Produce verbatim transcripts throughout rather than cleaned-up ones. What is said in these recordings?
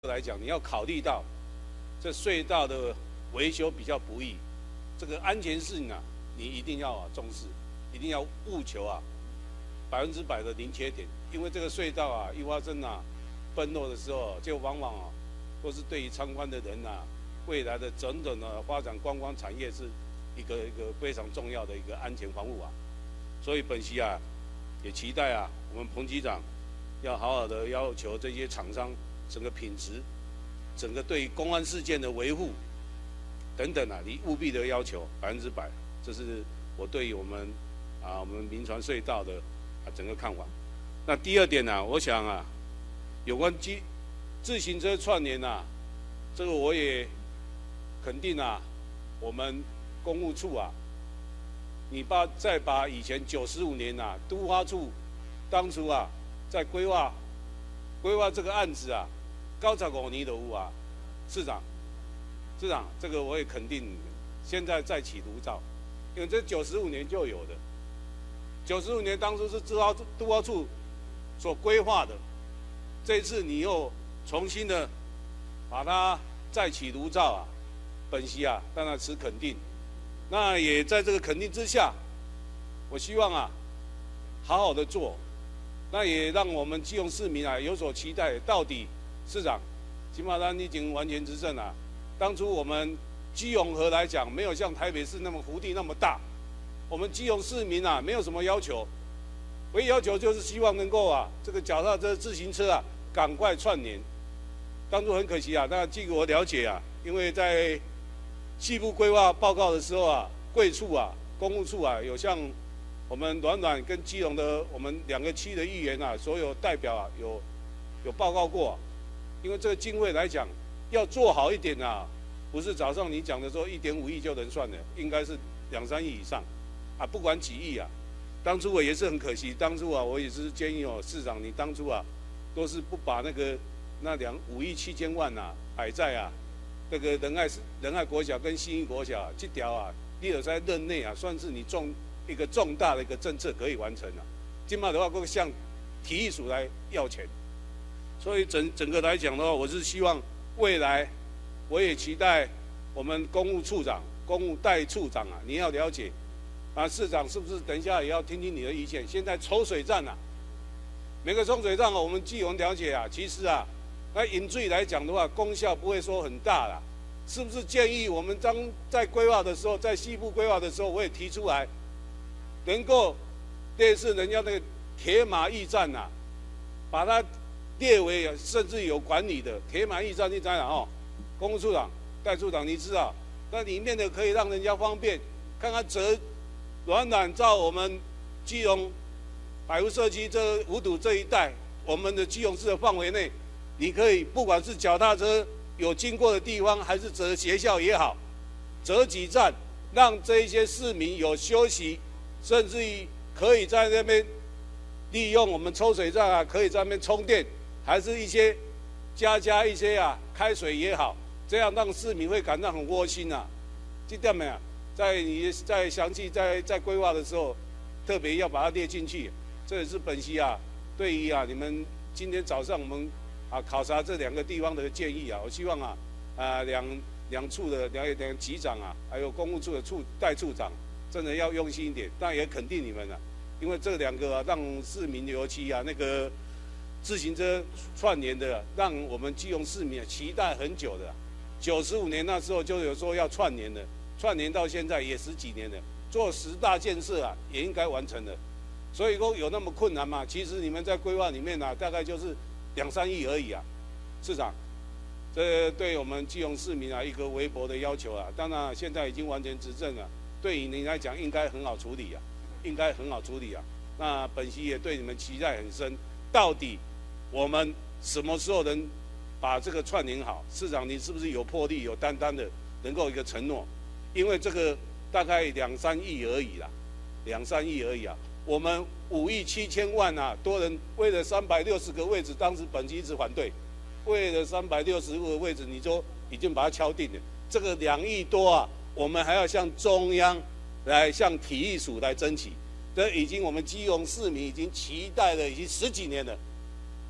来讲，你要考虑到这隧道的维修比较不易，这个安全性啊，你一定要啊重视，一定要务求啊百分之百的零缺点，因为这个隧道啊一发生啊崩落的时候，就往往啊都是对于参观的人啊，未来的整整的发展观光产业是一个一个非常重要的一个安全防护啊。所以本席啊也期待啊我们彭局长要好好的要求这些厂商整个品质、整个对公安事件的维护等等啊，你务必的要求百分之百。这是我对于我们啊我们民传隧道的啊整个看法。那第二点呢、啊，我想啊，有关机自行车串联啊，这个我也肯定啊，我们公务处啊，你把再把以前九十五年啊，都发处当初啊，在规划规划这个案子啊，高潮五年的有啊，市长，市长，这个我也肯定，现在再起炉灶，因为这九十五年就有的，九十五年当初是都发都发处所规划的，这一次你又重新的把它再起炉灶啊，本席啊当然持肯定。那也在这个肯定之下，我希望啊，好好的做，那也让我们基隆市民啊有所期待。到底市长，金马丹已经完全执政了。当初我们基隆河来讲，没有像台北市那么幅地那么大，我们基隆市民啊没有什么要求，唯一要求就是希望能够啊这个脚踏车、自行车啊赶快串联。当初很可惜啊，那据我了解啊，因为在西部规划报告的时候啊，贵处啊、公务处啊，有向我们暖暖跟基隆的我们两个区的议员啊，所有代表啊，有有报告过、啊。因为这个经费来讲，要做好一点啊，不是早上你讲的说一点五亿就能算的，应该是两三亿以上啊，不管几亿啊。当初我也是很可惜，当初啊，我也是建议哦，市长你当初啊，都是不把那个那两五亿七千万啊摆在啊。这个仁爱仁爱国小跟新义国小、啊、这条啊，你有在任内啊，算是你重一个重大的一个政策可以完成了、啊。今嘛的话，会向体育署来要钱，所以整整个来讲的话，我是希望未来，我也期待我们公务处长、公务代处长啊，你要了解啊，市长是不是等一下也要听听你的意见？现在抽水站啊，每个抽水站啊，我们据我们了解啊，其实啊。那引水来讲的话，功效不会说很大啦，是不是建议我们当在规划的时候，在西部规划的时候，我也提出来，能够类似人家那个铁马驿站呐、啊，把它列为甚至有管理的铁马驿站，你知道哦？公务处长、代处长，你知道，那里面的可以让人家方便，看看折暖暖照我们基隆百福社区这五堵这一带，我们的基隆市的范围内。你可以不管是脚踏车有经过的地方，还是折学校也好，折几站，让这一些市民有休息，甚至于可以在那边利用我们抽水站啊，可以在那边充电，还是一些加加一些啊开水也好，这样让市民会感到很窝心啊。这点没有，在你在详细在在规划的时候，特别要把它列进去。这也是本席啊，对于啊你们今天早上我们。啊，考察这两个地方的建议啊，我希望啊，啊两两处的两两局长啊，还有公务处的处代处长，真的要用心一点。但也肯定你们了、啊，因为这两个、啊、让市民尤其啊那个自行车串联的、啊，让我们基隆市民、啊、期待很久的、啊。九十五年那时候就有说要串联的，串联到现在也十几年了，做十大建设啊也应该完成了。所以说有那么困难吗？其实你们在规划里面啊，大概就是。两三亿而已啊，市长，这对我们基隆市民啊一个微薄的要求啊。当然，现在已经完全执政了，对于您来讲应该很好处理啊，应该很好处理啊。那本席也对你们期待很深，到底我们什么时候能把这个串联好？市长，你是不是有魄力、有担当的，能够一个承诺？因为这个大概两三亿而已啦，两三亿而已啊。我们五亿七千万啊，多人为了三百六十个位置，当时本席一直反对，为了三百六十个位置，你就已经把它敲定了。这个两亿多啊，我们还要向中央来向体育署来争取，这已经我们基隆市民已经期待了已经十几年了。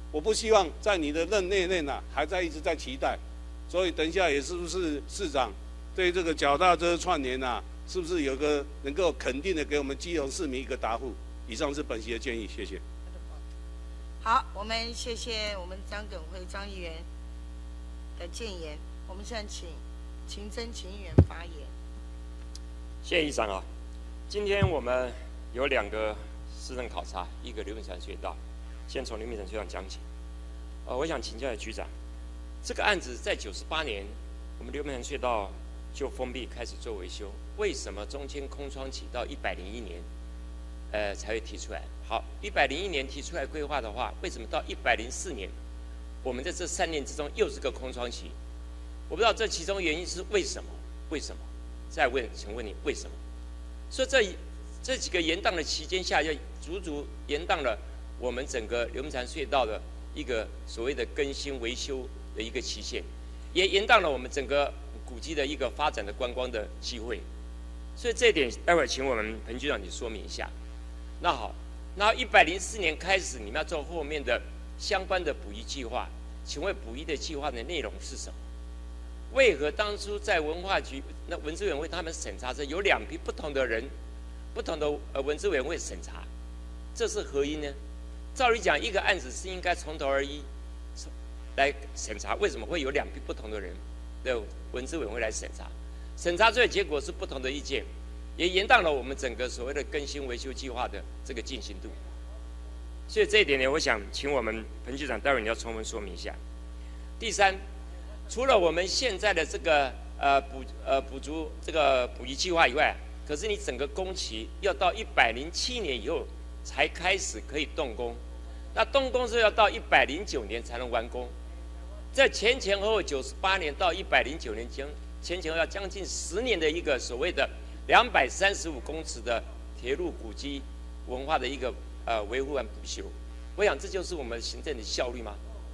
我不希望在你的任内内呐还在一直在期待，所以等一下也是不是市长对这个脚踏车串联呐，是不是有个能够肯定的给我们基隆市民一个答复？以上是本席的建议，谢谢。 好，我们谢谢我们张耿辉张议员的建言。我们现在请秦真秦议员发言。 谢谢议长啊，今天我们有两个市政考察，一个刘铭传隧道，先从刘铭传隧道讲起。呃，我想请教局长，这个案子在九十八年，我们刘铭传隧道就封闭开始做维修，为什么中间空窗期到一百零一年，呃才会提出来？好，一百零一年提出来规划的话，为什么到一百零四年，我们在这三年之中又是个空窗期？我不知道这其中原因是为什么？为什么？再问，请问你为什么？所以这这几个延宕的期间下，就足足延宕了我们整个刘铭传隧道的一个所谓的更新维修的一个期限，也延宕了我们整个古迹的一个发展的观光的机会。所以这一点，待会儿请我们彭局长你说明一下。那好，那一百零四年开始，你们要做后面的相关的补遗计划，请问补遗的计划的内容是什么？为何当初在文化局那文资委员会他们审查时，有两批不同的人，不同的呃文资委员会审查，这是何因呢？照理讲，一个案子是应该从头而一来审查，为什么会有两批不同的人的文资委员会来审查？审查最后结果是不同的意见，也延宕了我们整个所谓的更新维修计划的这个进行度。所以这一点呢，我想请我们彭局长待会你要充分说明一下。第三，除了我们现在的这个呃补呃补足这个补遗计划以外，可是你整个工期要到一百零七年以后才开始可以动工，那动工是要到一百零九年才能完工。在前前后后九十八年到一百零九年间，前前后要将近十年的一个所谓的两百三十五公尺的铁路古迹文化的一个呃维护和补修，我想这就是我们行政的效率吗？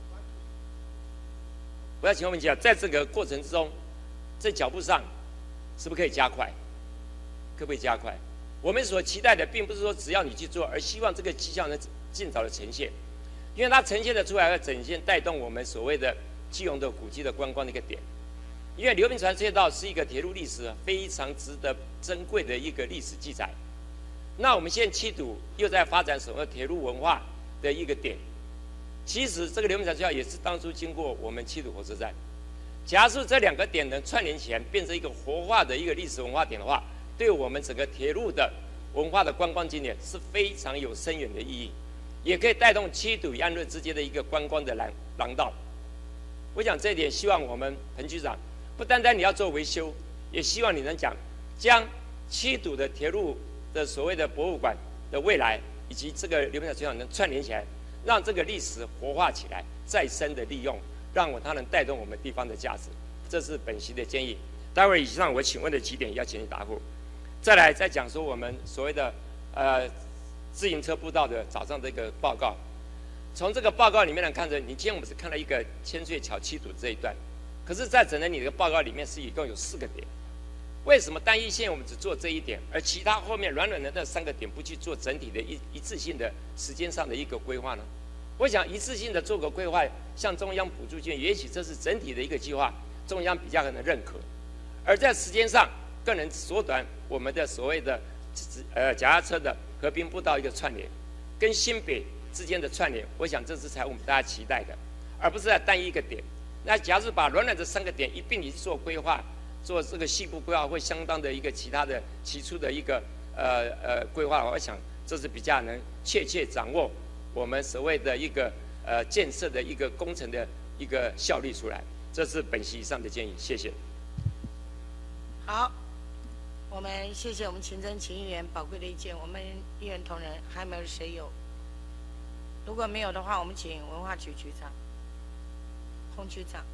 我要请问一下，在这个过程之中，在脚步上是不是可以加快？可不可以加快？我们所期待的，并不是说只要你去做，而希望这个绩效能尽早的呈现，因为它呈现的出来，会呈现带动我们所谓的基隆的古迹的观光的一个点。因为刘铭传隧道是一个铁路历史非常值得珍贵的一个历史记载。那我们现在七堵又在发展什么铁路文化的一个点？其实这个刘铭传隧道也是当初经过我们七堵火车站。假设这两个点能串联起来，变成一个活化的一个历史文化点的话，对我们整个铁路的文化的观光景点是非常有深远的意义，也可以带动七堵与安乐之间的一个观光的廊廊道。我想这一点，希望我们彭局长不单单你要做维修，也希望你能讲将七堵的铁路的所谓的博物馆的未来，以及这个刘铭传隧道能串联起来，让这个历史活化起来，再生的利用，让我它能带动我们地方的价值。这是本席的建议。待会儿以上我请问的几点要请你答复。再来再讲说我们所谓的呃自行车步道的早上这个报告。从这个报告里面来看着，你今天我们是看了一个千岁桥七堵这一段，可是，在整个你的报告里面是一共有四个点。为什么单一线我们只做这一点，而其他后面软软的那三个点不去做整体的一一致性的时间上的一个规划呢？我想一次性的做个规划，向中央补助金，也许这是整体的一个计划，中央比较可能认可。而在时间上更能缩短我们的所谓的呃脚踏车的和平步道一个串联，跟新北之间的串联，我想这是才我们大家期待的，而不是在单一一个点。那假如把软软这三个点一并去做规划，做这个细部规划，会相当的一个其他的起初的一个呃呃规划，我想这是比较能确切掌握我们所谓的一个呃建设的一个工程的一个效率出来。这是本席以上的建议，谢谢。 好，我们谢谢我们秦真秦议员宝贵的意见。我们议员同仁还有没有谁有？如果没有的话，我们请文化局局长洪局长。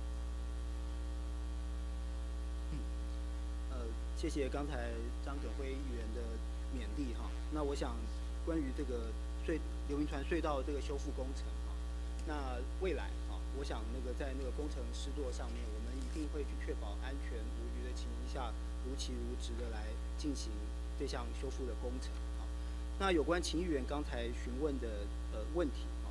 嗯，呃，谢谢刚才张耿辉议员的勉励哈。那我想关于这个隧刘铭传隧道这个修复工程哈，那未来啊，我想那个在那个工程施作上面，我们一定会去确保安全无虞的情形下，如期如职的来进行这项修复的工程啊。那有关秦议员刚才询问的呃问题啊，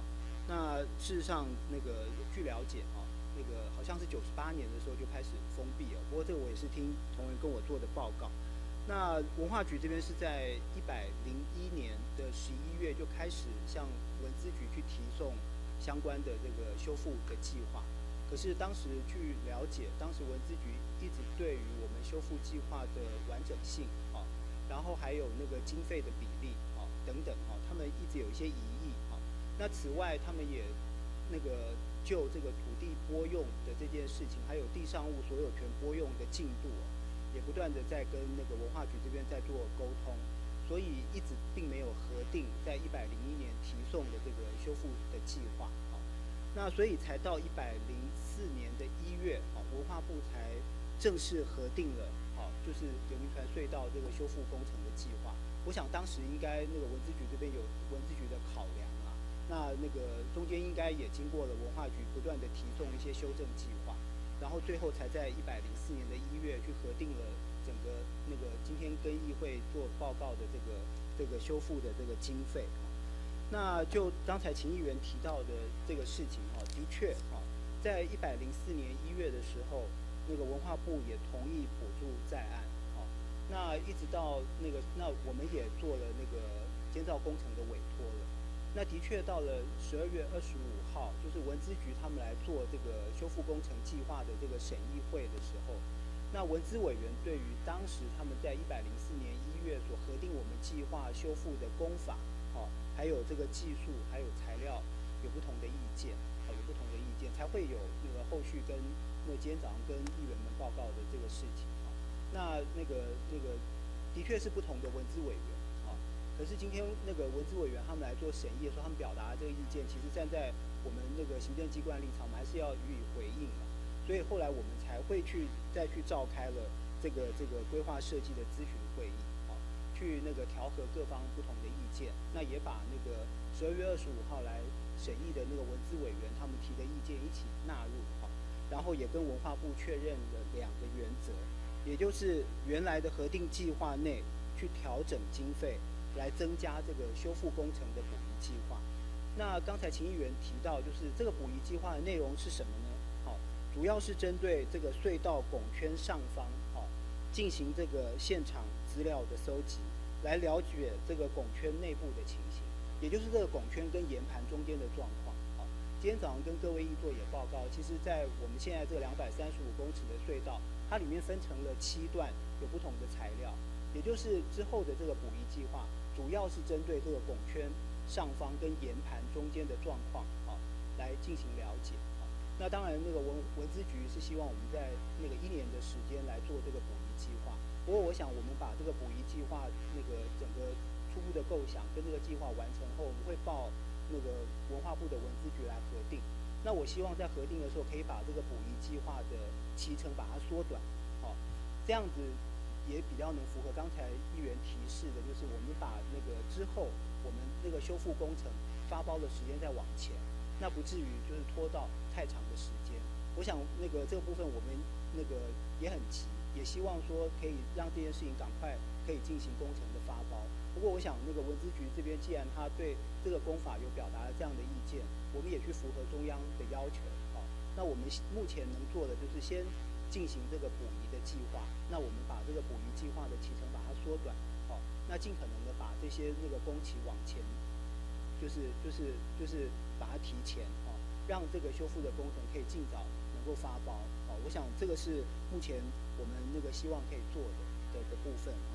那事实上，那个据了解啊，那个好像是九十八年的时候就开始封闭了。不过这个我也是听同仁跟我做的报告。那文化局这边是在一百零一年的十一月就开始向文资局去提送相关的这个修复的计划。可是当时据了解，当时文资局一直对于我们修复计划的完整性啊，然后还有那个经费的比例啊等等啊，他们一直有一些疑义啊。那此外，他们也那个就这个土地拨用的这件事情，还有地上物所有权拨用的进度、啊，也不断的在跟那个文化局这边在做沟通，所以一直并没有核定在一百零一年提送的这个修复的计划。那所以才到一百零四年的一月，啊，文化部才正式核定了，啊，就是刘铭传隧道这个修复工程的计划。我想当时应该那个文资局这边有文资局的考量啊，那那个中间应该也经过了文化局不断的提送一些修正计划，然后最后才在一百零四年的一月去核定了整个那个今天跟议会做报告的这个这个修复的这个经费。那就刚才秦议员提到的这个事情哈，的确哈，在一百零四年一月的时候，那个文化部也同意补助在案，哈，那一直到那个，那我们也做了那个监造工程的委托了。那的确到了十二月二十五号，就是文资局他们来做这个修复工程计划的这个审议会的时候，那文资委员对于当时他们在一百零四年一月所核定我们计划修复的工法，哦，还有这个技术，还有材料有不同的意见，哦，有不同的意见，才会有那个后续跟那今天早上跟议员们报告的这个事情，哦，那那个那个的确是不同的文资委员，哦，可是今天那个文资委员他们来做审议的时候，他们表达的这个意见，其实站在我们那个行政机关立场，我们还是要予以回应的，所以后来我们才会去再去召开了这个这个规划设计的咨询会议。去那个调和各方不同的意见，那也把那个十二月二十五号来审议的那个文资委员他们提的意见一起纳入哈，然后也跟文化部确认了两个原则，也就是原来的核定计划内去调整经费，来增加这个修复工程的补遗计划。那刚才秦议员提到，就是这个补遗计划的内容是什么呢？好，主要是针对这个隧道拱圈上方，好，进行这个现场资料的搜集。来了解这个拱圈内部的情形，也就是这个拱圈跟岩盘中间的状况。好，今天早上跟各位议座也报告，其实在我们现在这个两百三十五公尺的隧道，它里面分成了七段，有不同的材料，也就是之后的这个补遗计划，主要是针对这个拱圈上方跟岩盘中间的状况，好，来进行了解。好，那当然那个文文资局是希望我们在那个一年的时间来做这个补遗计划。不过，我想我们把这个补遗计划那个整个初步的构想跟这个计划完成后，我们会报那个文化部的文资局来核定。那我希望在核定的时候，可以把这个补遗计划的期程把它缩短，好，这样子也比较能符合刚才议员提示的，就是我们把那个之后我们那个修复工程发包的时间再往前，那不至于就是拖到太长的时间。我想那个这个部分我们那个也很急。也希望说可以让这件事情赶快可以进行工程的发包。不过我想那个文资局这边既然他对这个工法有表达了这样的意见，我们也去符合中央的要求。好，那我们目前能做的就是先进行这个补遗的计划。那我们把这个补遗计划的期程把它缩短，好，那尽可能的把这些那个工期往前，就是就是就是把它提前，哦，让这个修复的工程可以尽早能够发包。好，我想这个是目前我们那个希望可以做的的的部分哈。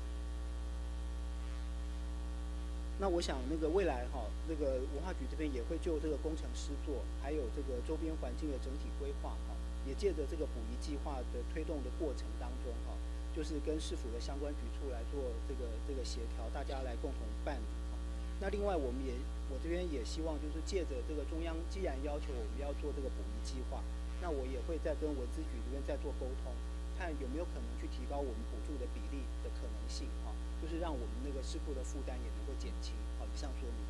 那我想那个未来哈，那个文化局这边也会就这个工程师作，还有这个周边环境的整体规划哈，也借着这个补遗计划的推动的过程当中哈，就是跟市府的相关局处来做这个这个协调，大家来共同办理哈。那另外我们也我这边也希望就是借着这个中央既然要求我们要做这个补遗计划，那我也会再跟文资局这边再做沟通，看有没有可能去提高我们补助的比例的可能性哈，就是让我们那个市库的负担也能够减轻。好，以上说明。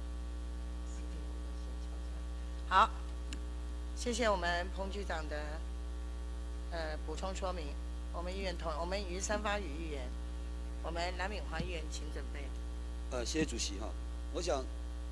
好，谢谢我们彭局长的呃补充说明。我们议员同，我们于三发语议员，我们蓝敏华议员请准备。 呃，谢谢主席哈。我想，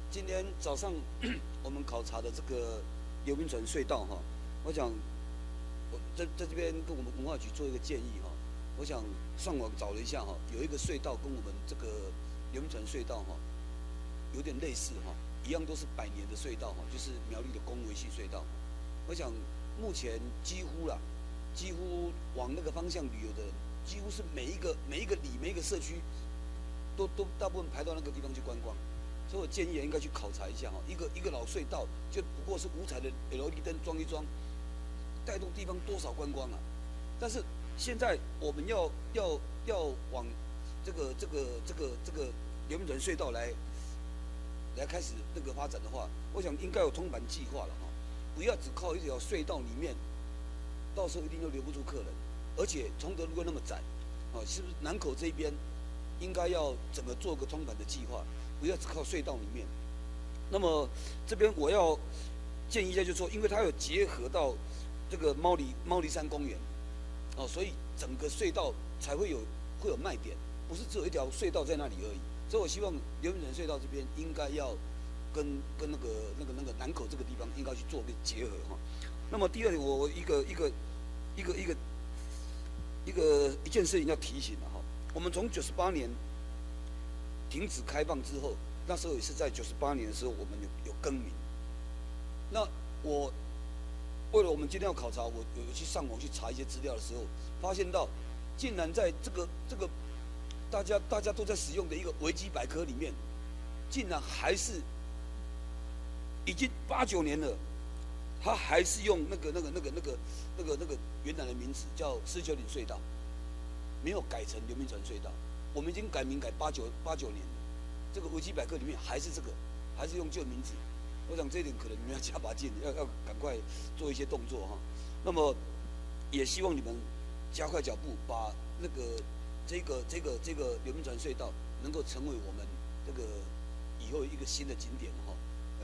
今天早上我们考察的这个流民船隧道哈，我想我在在这边跟我们文化局做一个建议哈。我想上网找了一下哈，有一个隧道跟我们这个流民船隧道哈有点类似哈，一样都是百年的隧道哈，就是苗栗的公维系隧道。我想目前几乎啦，几乎往那个方向旅游的人，几乎是每一个每一个里每一个社区都都大部分排到那个地方去观光。所以我建议应该去考察一下哈，一个一个老隧道就不过是五彩的 L E D 灯装一装，带动地方多少观光啊？但是现在我们要要要往这个这个这个这个流民船隧道来来开始那个发展的话，我想应该有通盘计划了哈，不要只靠一条隧道里面，到时候一定就留不住客人，而且崇德路又那么窄，啊，是不是南口这边应该要整个做个通盘的计划？不要只靠隧道里面。那么这边我要建议一下，就是说，因为它有结合到这个猫狸猫狸山公园，哦，所以整个隧道才会有会有卖点，不是只有一条隧道在那里而已。所以我希望流民船隧道这边应该要跟跟那个那个那个南口这个地方应该去做个结合哈。那么第二点，我一个一个一个一个一个一件事情要提醒了哈，我们从九十八年停止开放之后，那时候也是在九十八年的时候，我们有有更名。那我为了我们今天要考察，我有去上网去查一些资料的时候，发现到竟然在这个这个大家大家都在使用的一个维基百科里面，竟然还是已经八九年了，他还是用那个那个那个那个那个那个原来的名字叫狮球岭隧道，没有改成流民船隧道。我们已经改名改八九八九年了，这个维基百科里面还是这个，还是用旧名字。我想这一点可能你们要加把劲，要要赶快做一些动作哈。那么也希望你们加快脚步，把那个这个这个这个流民船隧道能够成为我们这个以后一个新的景点哈。呃，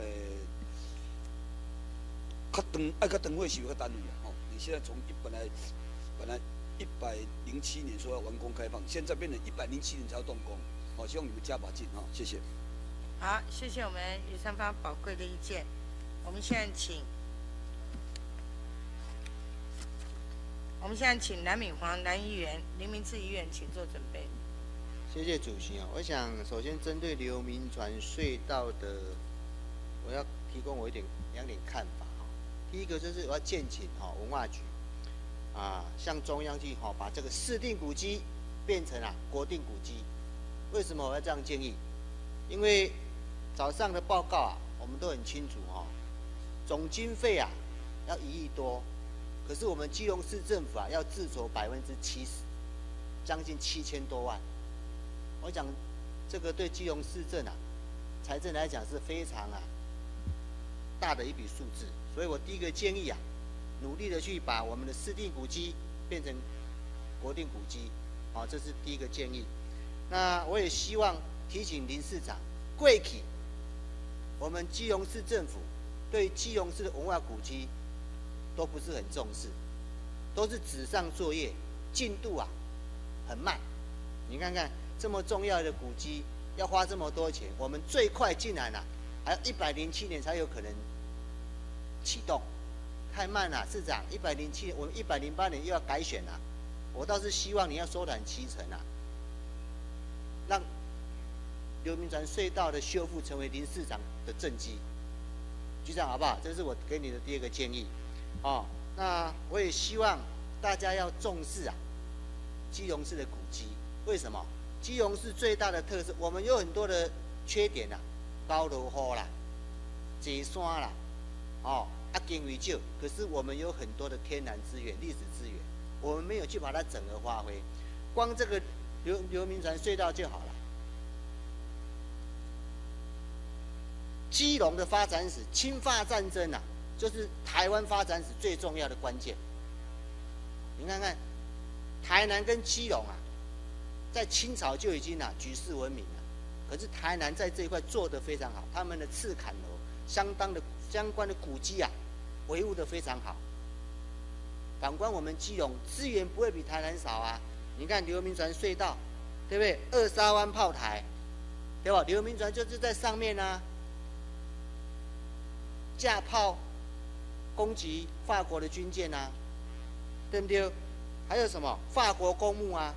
较长爱较长会是较单位哈。你现在从一本来本来。一百零七年说要完工开放，现在变成一百零七年才要动工，好，希望你们加把劲哈，谢谢。 好，谢谢我们余三方宝贵的意见。我们现在请，我们现在请蓝敏煌蓝议员、林明志议员，请做准备。 谢谢主席啊，我想首先针对流民船隧道的，我要提供我一点两点看法哈。第一个就是我要建请哈文化局。啊，向中央去哈、哦，把这个市定古迹变成啊国定古迹。为什么我要这样建议？因为早上的报告啊，我们都很清楚哈、哦，总经费啊要一亿多，可是我们基隆市政府啊要自筹百分之七十，将近七千多万。我讲这个对基隆市政啊财政来讲是非常啊大的一笔数字，所以我第一个建议啊。努力的去把我们的市定古迹变成国定古迹，好、哦，这是第一个建议。那我也希望提醒林市长，过去我们基隆市政府对基隆市的文化古迹都不是很重视，都是纸上作业，进度啊很慢。你看看这么重要的古迹要花这么多钱，我们最快竟然啊还要一百零七年才有可能启动。太慢了，市长，一百零七，我们一百零八年又要改选了，我倒是希望你要缩短期程啊，让流民船隧道的修复成为林市长的政绩，局长好不好？这是我给你的第二个建议，哦，那我也希望大家要重视啊，基隆市的古迹，为什么？基隆市最大的特色，我们有很多的缺点啊，高楼坡啦，坐山啦，哦。啊，经费少，可是我们有很多的天然资源、历史资源，我们没有去把它整合发挥。光这个流流民船隧道就好了。基隆的发展史，清法战争啊，就是台湾发展史最重要的关键。你看看，台南跟基隆啊，在清朝就已经啊举世闻名了。可是台南在这一块做得非常好，他们的赤坎楼相当的相关的古迹啊。维护得非常好。反观我们基隆资源不会比台南少啊！你看流民船隧道，对不对？二沙湾炮台，对吧？流民船就是在上面啊， 架炮攻击法国的军舰啊，对不对？还有什么法国公墓啊，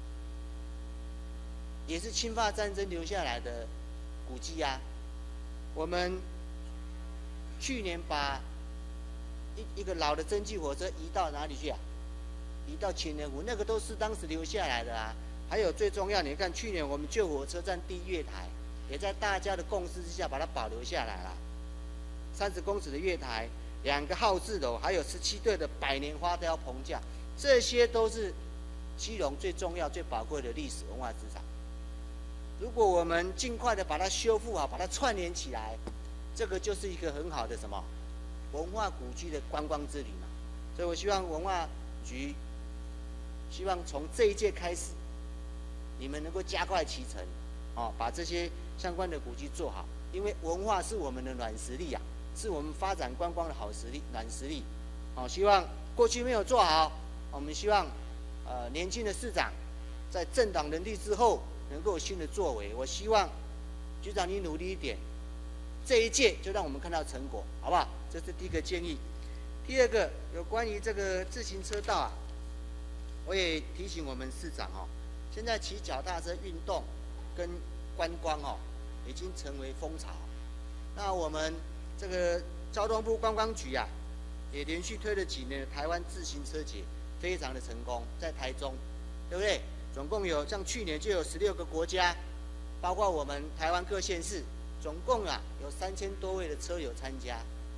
也是侵法战争留下来的古迹啊。我们去年把一一个老的蒸汽火车移到哪里去啊？移到情人湖，那个都是当时留下来的啊。还有最重要，你看去年我们旧火车站第一月台，也在大家的共识之下把它保留下来了。三十公尺的月台，两个号字楼，还有十七对的百年花雕棚架，这些都是基隆最重要、最宝贵的历史文化资产。如果我们尽快的把它修复好，把它串联起来，这个就是一个很好的什么文化古迹的观光之旅嘛。所以我希望文化局，希望从这一届开始，你们能够加快启程，哦，把这些相关的古迹做好，因为文化是我们的软实力啊，是我们发展观光的好实力、软实力。好，希望过去没有做好，我们希望呃年轻的市长在政党能力之后能够有新的作为。我希望局长你努力一点，这一届就让我们看到成果，好不好？这是第一个建议。第二个有关于这个自行车道啊，我也提醒我们市长哦，现在骑脚踏车运动跟观光哦，已经成为风潮。那我们这个交通部观光局啊，也连续推了几年台湾自行车节，非常的成功，在台中，对不对？总共有像去年就有十六个国家，包括我们台湾各县市，总共啊有三千多位的车友参加，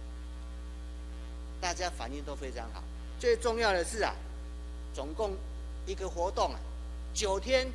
大家反应都非常好。最重要的是啊，总共一个活动啊，九天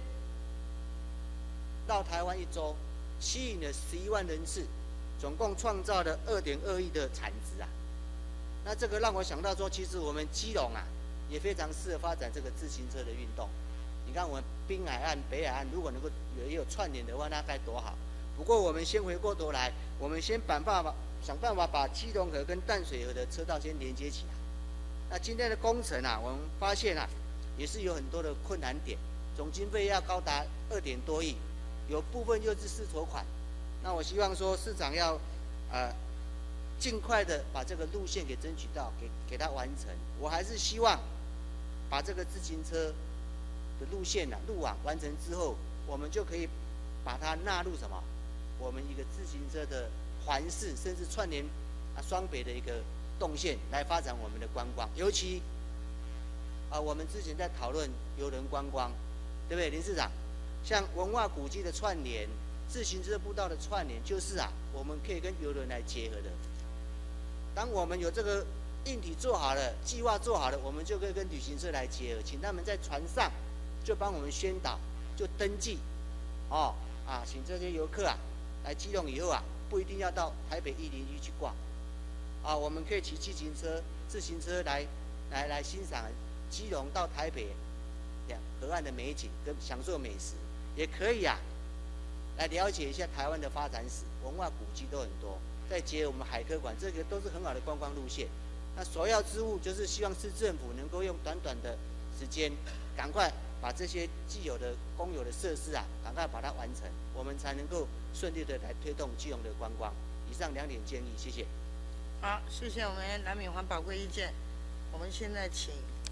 到台湾一周，吸引了十一万人次，总共创造了二点二亿的产值啊。那这个让我想到说，其实我们基隆啊，也非常适合发展这个自行车的运动。你看我们滨海岸、北海岸，如果能够也有串联的话，那该多好。不过我们先回过头来，我们先想办法想办法把基隆河跟淡水河的车道先连接起来。那今天的工程啊，我们发现啊，也是有很多的困难点，总经费要高达二点多亿，有部分又是试筹款。那我希望说市长要呃尽快的把这个路线给争取到，给给它完成。我还是希望把这个自行车的路线啊路网完成之后，我们就可以把它纳入什么？我们一个自行车的环市，甚至串联啊双北的一个动线来发展我们的观光。尤其啊，我们之前在讨论邮轮观光，对不对，林市长？像文化古迹的串联、自行车步道的串联，就是啊，我们可以跟邮轮来结合的。当我们有这个硬体做好了，计划做好了，我们就可以跟旅行社来结合，请他们在船上就帮我们宣导，就登记，哦啊，请这些游客啊来基隆以后啊，不一定要到台北一零一去逛，啊，我们可以骑自行车、自行车来来来欣赏基隆到台北两河岸的美景跟享受美食，也可以啊来了解一下台湾的发展史，文化古迹都很多。再结合我们海科馆，这个都是很好的观光路线。那首要之务就是希望市政府能够用短短的时间，赶快把这些既有的公有的设施啊，赶快把它完成，我们才能够顺利的来推动基隆的观光。以上两点建议，谢谢。 好，谢谢我们蓝敏环宝贵意见。我们现在请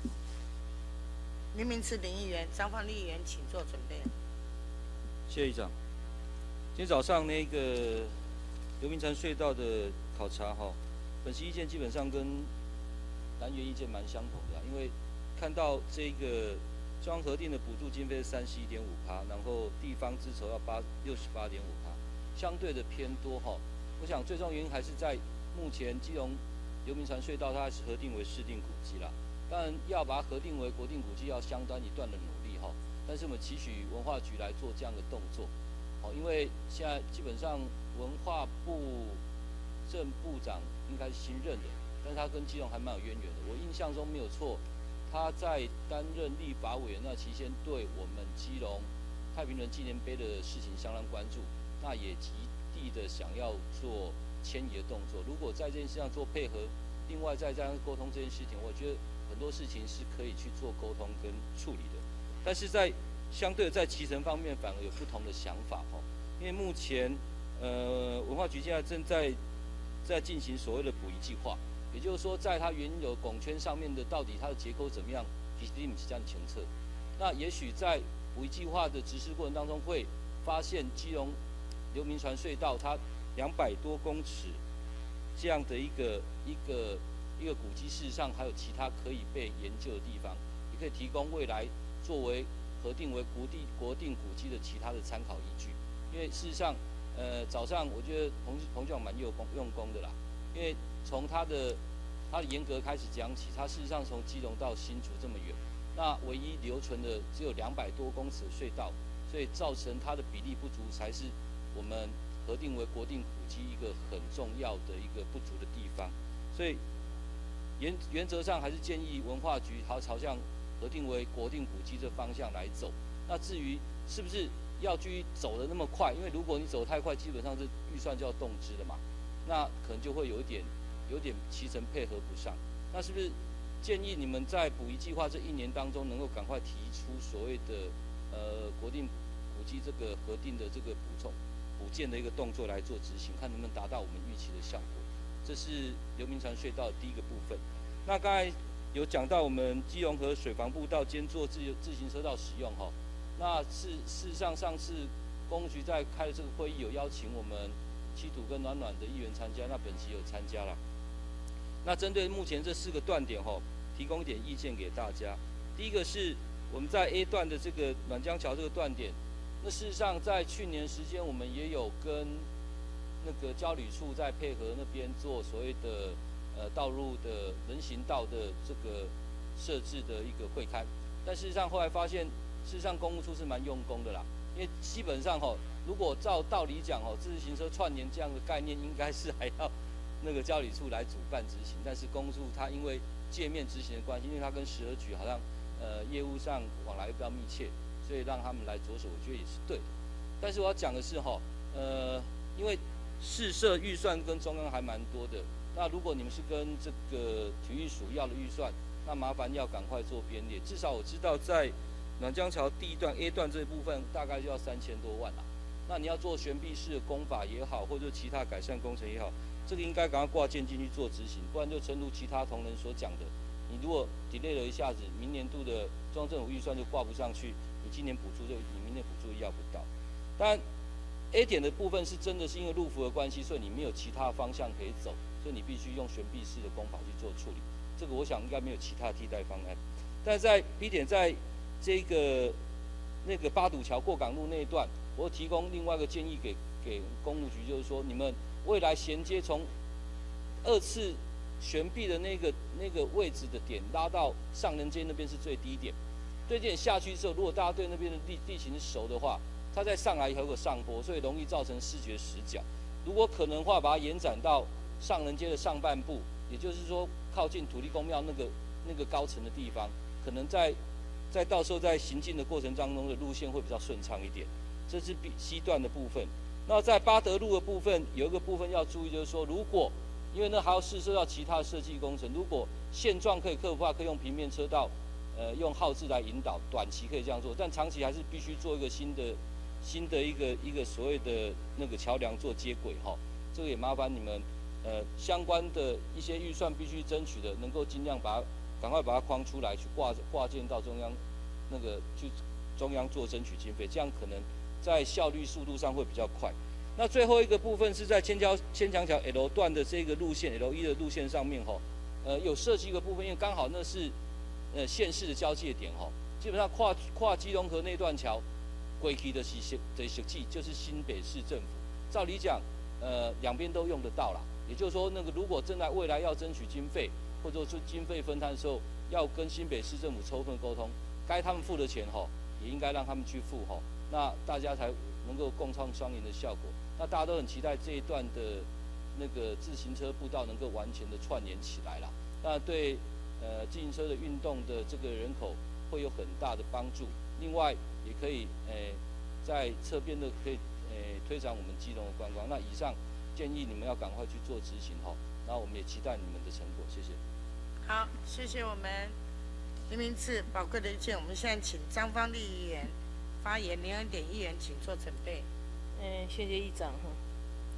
林明慈林议员、张放丽议员，请做准备。 谢谢议长。今天早上那个刘铭传隧道的考察哈，本席意见基本上跟蓝园意见蛮相同的，因为看到这个中央核定的补助经费是三十一点五趴，然后地方支筹要八六十八点五趴，相对的偏多哈。我想最重要原因还是在目前基隆刘铭传隧道它还是核定为市定古迹啦，当然要把它核定为国定古迹要相当一段的努力哈，但是我们期许文化局来做这样的动作。哦，因为现在基本上文化部正部长应该是新任的，但是他跟基隆还蛮有渊源的。我印象中没有错，他在担任立法委员那期间，对我们基隆太平人纪念碑的事情相当关注，那也极力的想要做迁移的动作。如果在这件事上做配合，另外再这样沟通这件事情，我觉得很多事情是可以去做沟通跟处理的。但是在相对的在期程方面反而有不同的想法哈，因为目前呃文化局现在正在在进行所谓的补遗计划，也就是说，在它原有拱圈上面的到底它的结构怎么样，其实你们是这样前测。那也许在补遗计划的实施过程当中，会发现基隆流民船隧道它两百多公尺这样的一个一个一个古迹，事实上还有其他可以被研究的地方，也可以提供未来作为核定为国地国定古迹的其他的参考依据。因为事实上，呃，早上我觉得彭彭局长蛮用功用功的啦，因为从他的他的严格开始讲起，他事实上从基隆到新竹这么远，那唯一留存的只有两百多公尺的隧道，所以造成它的比例不足，才是我们核定为国定古迹一个很重要的一个不足的地方。所以原原则上还是建议文化局好朝向核定为国定古迹这方向来走。那至于是不是要继续走得那么快，因为如果你走得太快，基本上这预算就要动支了嘛，那可能就会有一点有点期程配合不上。那是不是建议你们在补遗计划这一年当中，能够赶快提出所谓的呃国定古迹这个核定的这个补充补建的一个动作来做执行，看能不能达到我们预期的效果。这是流民船隧道的第一个部分。那刚才有讲到我们基隆河水防步道兼做自自行车道使用哈。那事事实上，上次公务局在开的这个会议有邀请我们七堵跟暖暖的议员参加，那本期有参加了。那针对目前这四个断点哈，提供一点意见给大家。第一个是我们在 A 段的这个暖江桥这个断点，那事实上在去年时间我们也有跟那个交旅处在配合那边做所谓的呃道路的人行道的这个设置的一个会勘，但事实上后来发现。事实上，公务处是蛮用功的啦，因为基本上吼，如果照道理讲吼，自行车串联这样的概念，应该是还要那个交理处来主办执行。但是公务处它因为界面执行的关系，因为它跟食核局好像呃业务上往来比较密切，所以让他们来着手，我觉得也是对的。但是我要讲的是吼，呃，因为市社预算跟中央还蛮多的，那如果你们是跟这个体育署要的预算，那麻烦要赶快做编列，至少我知道在。暖江桥第一段 A 段这一部分大概就要三千多万啦。那你要做悬臂式的工法也好，或者其他改善工程也好，这个应该赶快挂件进去做执行，不然就诚如其他同仁所讲的，你如果 delay 了一下子，明年度的中央政府预算就挂不上去，你今年补助就你明年补助要不到。当然 A 点的部分是真的是因为路幅的关系，所以你没有其他方向可以走，所以你必须用悬臂式的工法去做处理。这个我想应该没有其他替代方案。但是在 B 点在这个那个八堵桥过港路那一段，我提供另外一个建议给给公务局，就是说你们未来衔接从二次悬臂的那个那个位置的点拉到上人街那边是最低点，最低点下去之后，如果大家对那边的地地形熟的话，它再上来以后有个上坡，所以容易造成视觉死角。如果可能的话，把它延展到上人街的上半部，也就是说靠近土地公庙那个那个高层的地方，可能在在到时候在行进的过程当中的路线会比较顺畅一点，这是 B C 段的部分。那在八德路的部分有一个部分要注意，就是说如果因为呢还要试射到其他的设计工程，如果现状可以克服的话，可以用平面车道，呃用号志来引导，短期可以这样做，但长期还是必须做一个新的新的一个一个所谓的那个桥梁做接轨哈，这个也麻烦你们呃相关的一些预算必须争取的，能够尽量把它。赶快把它框出来，去挂挂件到中央，那个去中央做争取经费，这样可能在效率速度上会比较快。那最后一个部分是在千桥千强桥 L 段的这个路线 L 一的路线上面哈，呃有设计一个部分，因为刚好那是呃县市的交界点哈，基本上跨跨基隆河那段桥，归期的是的设计就是新北市政府，照理讲呃两边都用得到啦，也就是说那个如果真的未来要争取经费。或者说经费分摊的时候，要跟新北市政府充分沟通，该他们付的钱吼，也应该让他们去付吼，那大家才能够共创双赢的效果。那大家都很期待这一段的那个自行车步道能够完全的串联起来啦。那对呃自行车的运动的这个人口会有很大的帮助。另外也可以诶、呃、在侧边的可以诶、呃、推展我们基隆的观光。那以上建议你们要赶快去做执行吼，然后我们也期待你们的成果，谢谢。 好，谢谢我们林明志宝贵的意见。我们现在请张芳丽议员发言，林恩典议员请做准备。 嗯，谢谢议长哈。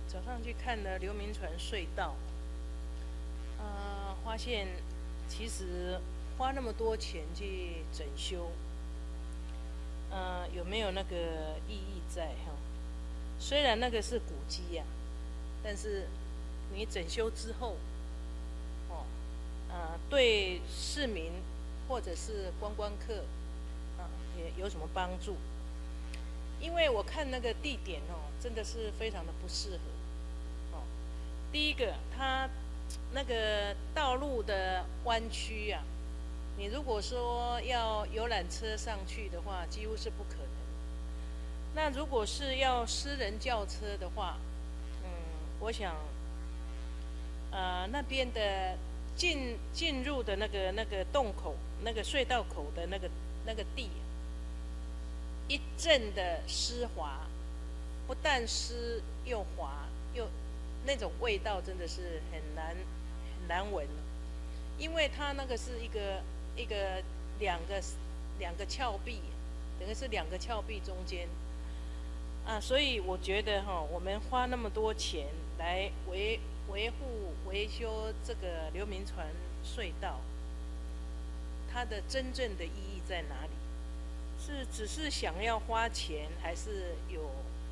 早上去看了刘铭传隧道，呃，发现其实花那么多钱去整修，呃，有没有那个意义在哈？虽然那个是古迹呀、啊，但是你整修之后，哦，呃，对市民或者是观光客啊，也有什么帮助？因为我看那个地点哦，真的是非常的不适合。哦，第一个，它那个道路的弯曲啊，你如果说要游览车上去的话，几乎是不可能。那如果是要私人轿车的话，嗯，我想，呃，那边的进进入的那个那个洞口、那个隧道口的那个那个地、啊，一阵的湿滑，不但湿又滑，又那种味道真的是很难很难闻，因为它那个是一个一个两个两个峭壁，等于是两个峭壁中间。啊，所以我觉得哈，我们花那么多钱来维维护维修这个刘铭传隧道，它的真正的意义在哪里？是只是想要花钱，还是有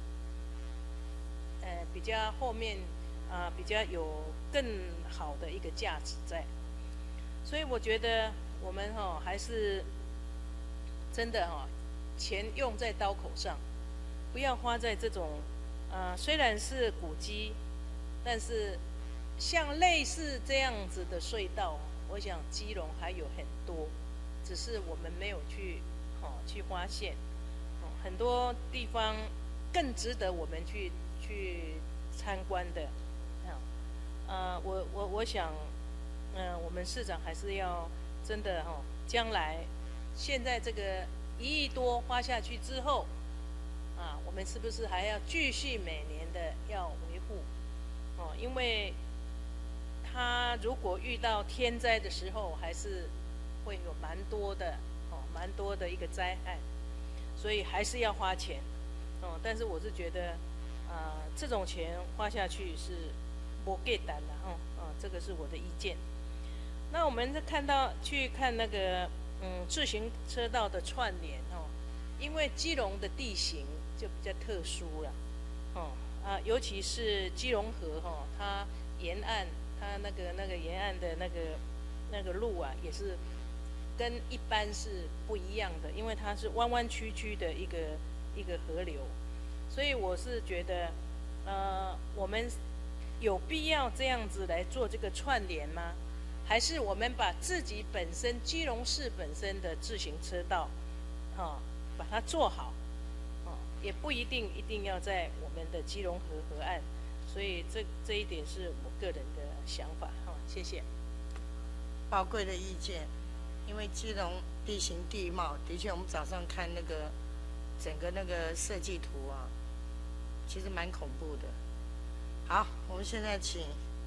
呃比较后面啊、呃、比较有更好的一个价值在？所以我觉得我们哈、哦、还是真的哈、哦，钱用在刀口上。不要花在这种，呃，虽然是古迹，但是像类似这样子的隧道，我想基隆还有很多，只是我们没有去，哦，去发现，哦，很多地方更值得我们去去参观的，啊，呃，我我我想，嗯、呃，我们市长还是要真的哈、哦，将来现在这个一亿多花下去之后。啊，我们是不是还要继续每年的要维护？哦，因为它如果遇到天灾的时候，还是会有蛮多的哦，蛮多的一个灾害，所以还是要花钱。哦，但是我是觉得，啊、呃，这种钱花下去是不给单的哦，啊，这个是我的意见。那我们看到去看那个嗯自行车道的串联哦，因为基隆的地形。就比较特殊了，哦啊，尤其是基隆河哈、哦，它沿岸它那个那个沿岸的那个那个路啊，也是跟一般是不一样的，因为它是弯弯曲曲的一个一个河流，所以我是觉得，呃，我们有必要这样子来做这个串联吗？还是我们把自己本身基隆市本身的自行车道，哦，把它做好？也不一定一定要在我们的基隆河河岸，所以这这一点是我个人的想法哈，谢谢。 宝贵的意见，因为基隆地形地貌的确，我们早上看那个整个那个设计图啊，其实蛮恐怖的。好，我们现在请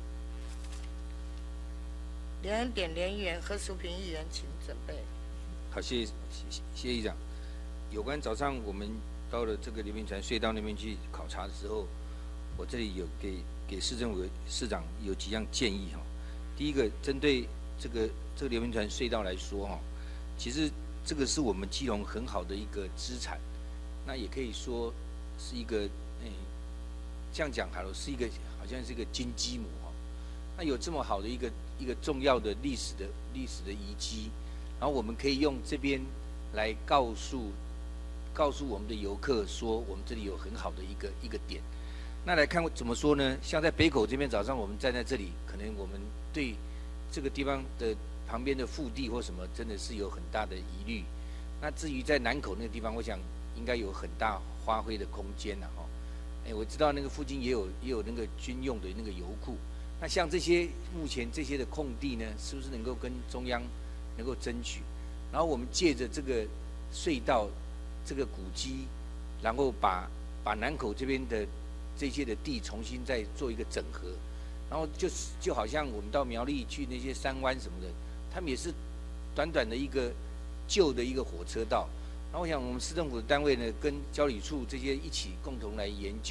连恩典连议员何淑萍议员，请准备。 好，谢谢谢谢议长。有关早上我们。到了这个刘铭传隧道那边去考察的时候，我这里有给给市政府市长有几样建议哈。第一个，针对这个这个刘铭传隧道来说哈，其实这个是我们基隆很好的一个资产，那也可以说是一个诶，这样讲好了，是一个好像是一个金鸡母哈。那有这么好的一个一个重要的历史的历史的遗迹，然后我们可以用这边来告诉。告诉我们的游客说，我们这里有很好的一个一个点。那来看怎么说呢？像在北口这边，早上我们站在这里，可能我们对这个地方的旁边的腹地或什么，真的是有很大的疑虑。那至于在南口那个地方，我想应该有很大发挥的空间了哈。哎，我知道那个附近也有也有那个军用的那个油库。那像这些目前这些的空地呢，是不是能够跟中央能够争取？然后我们借着这个隧道。这个古迹，然后把把南口这边的这些的地重新再做一个整合，然后就是就好像我们到苗栗去那些山湾什么的，他们也是短短的一个旧的一个火车道。然后我想我们市政府的单位呢，跟交理处这些一起共同来研究，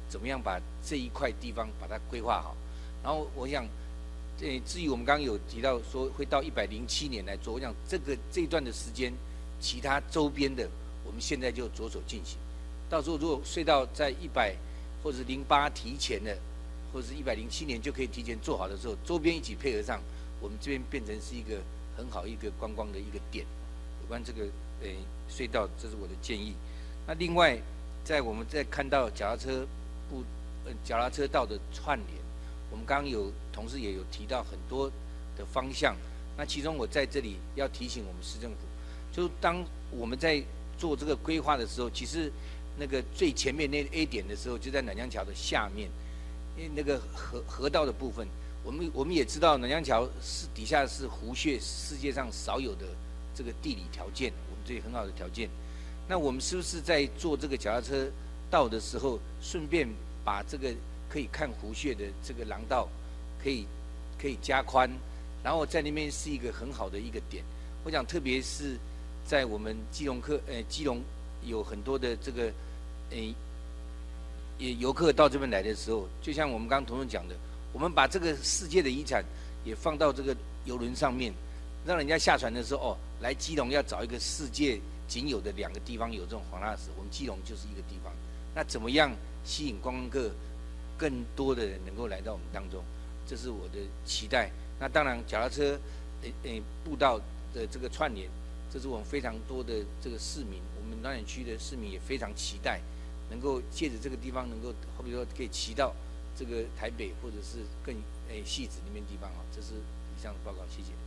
怎么样把这一块地方把它规划好。然后我想，呃，至于我们刚刚有提到说会到一百零七年来做，我想这个这一段的时间，其他周边的我们现在就着手进行。到时候如果隧道在一百或者零八提前的，或者是一百零七年就可以提前做好的时候，周边一起配合上，我们这边变成是一个很好一个观光的一个点。有关这个呃隧道，这是我的建议。那另外，在我们在看到脚踏车步呃脚踏车道的串联，我们刚刚有同事也有提到很多的方向。那其中我在这里要提醒我们市政府，就是当我们在做这个规划的时候，其实那个最前面那 A 点的时候，就在南江桥的下面，因为那个河河道的部分，我们我们也知道南江桥是底下是湖穴，世界上少有的这个地理条件，我们这里很好的条件。那我们是不是在做这个脚踏车道的时候，顺便把这个可以看湖穴的这个廊道，可以可以加宽，然后在那边是一个很好的一个点。我想，特别是在我们基隆客呃基隆有很多的这个诶也游客到这边来的时候，就像我们刚刚同事讲的，我们把这个世界的遗产也放到这个游轮上面，让人家下船的时候哦，来基隆要找一个世界仅有的两个地方有这种黄蜡石，我们基隆就是一个地方。那怎么样吸引观光客更多的人能够来到我们当中？这是我的期待。那当然，脚踏车诶诶步道的这个串联，这是我们非常多的这个市民，我们南园区的市民也非常期待，能够借着这个地方，能够好比说可以骑到这个台北或者是更诶汐止那边地方啊。这是以上的报告，谢谢。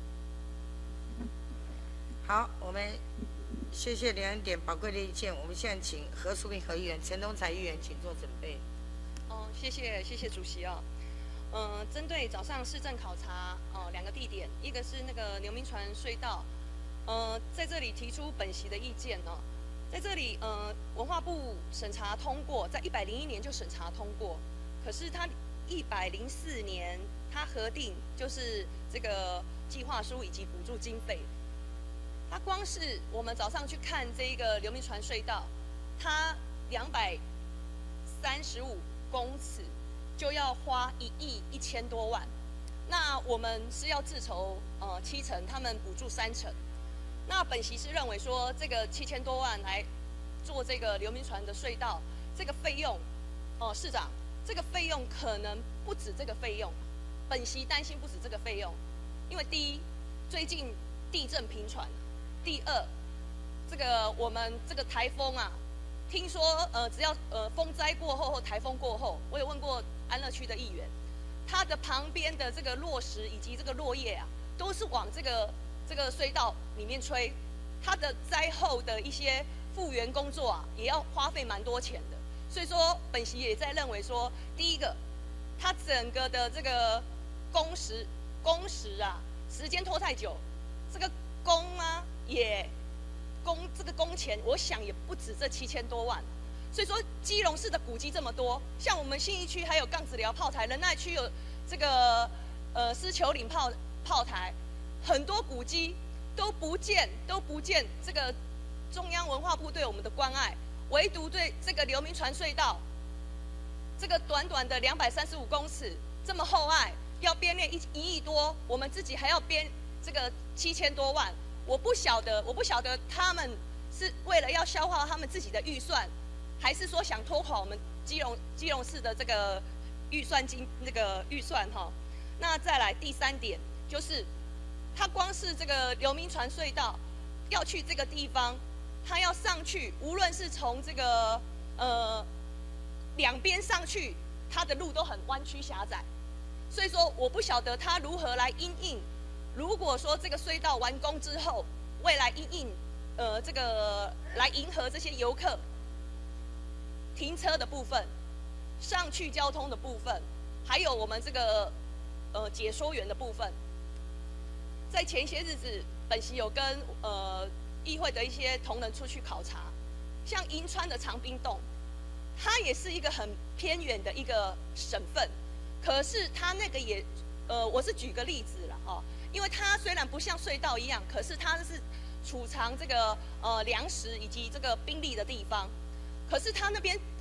好，我们谢谢两点宝贵的意见。我们现在请何淑萍何议员、陈东才议员，请做准备。 哦，谢谢谢谢主席哦。嗯、呃，针对早上市政考察哦两个地点，一个是那个牛鸣船隧道，呃，在这里提出本席的意见哦。在这里，呃，文化部审查通过，在一百零一年就审查通过，可是它一百零四年它核定就是这个计划书以及补助经费。它光是我们早上去看这一个流民船隧道，它两百三十五公尺就要花一亿一千多万。那我们是要自筹呃七成，他们补助三成。那本席是认为说，这个七千多万来做这个流民船的隧道，这个费用，哦、呃，市长，这个费用可能不止这个费用。本席担心不止这个费用，因为第一，最近地震频传。第二，这个我们这个台风啊，听说呃，只要呃风灾过后或台风过后，我有问过安乐区的议员，它的旁边的这个落石以及这个落叶啊，都是往这个这个隧道里面吹，它的灾后的一些复原工作啊，也要花费蛮多钱的。所以说，本席也在认为说，第一个，它整个的这个工时工时啊，时间拖太久，这个工啊。也工这个工钱，我想也不止这七千多万。所以说，基隆市的古迹这么多，像我们信义区还有杠子寮炮台，仁爱区有这个呃狮球岭炮炮台，很多古迹都不见都不见这个中央文化部对我们的关爱，唯独对这个流民船隧道，这个短短的两百三十五公尺这么厚爱，要编列一一亿多，我们自己还要编这个七千多万。我不晓得，我不晓得他们是为了要消化他们自己的预算，还是说想拖垮我们基隆基隆市的这个预算金那个预算哈。那再来第三点就是，它光是这个流民船隧道要去这个地方，它要上去，无论是从这个呃两边上去，它的路都很弯曲狭窄，所以说我不晓得它如何来因应。如果说这个隧道完工之后，未来因应呃这个来迎合这些游客停车的部分、上去交通的部分，还有我们这个呃解说员的部分，在前一些日子，本席有跟呃议会的一些同仁出去考察，像银川的长滨洞，它也是一个很偏远的一个省份，可是它那个也呃我是举个例子了哈。因为它虽然不像隧道一样，可是它是储藏这个呃粮食以及这个兵力的地方。可是它那边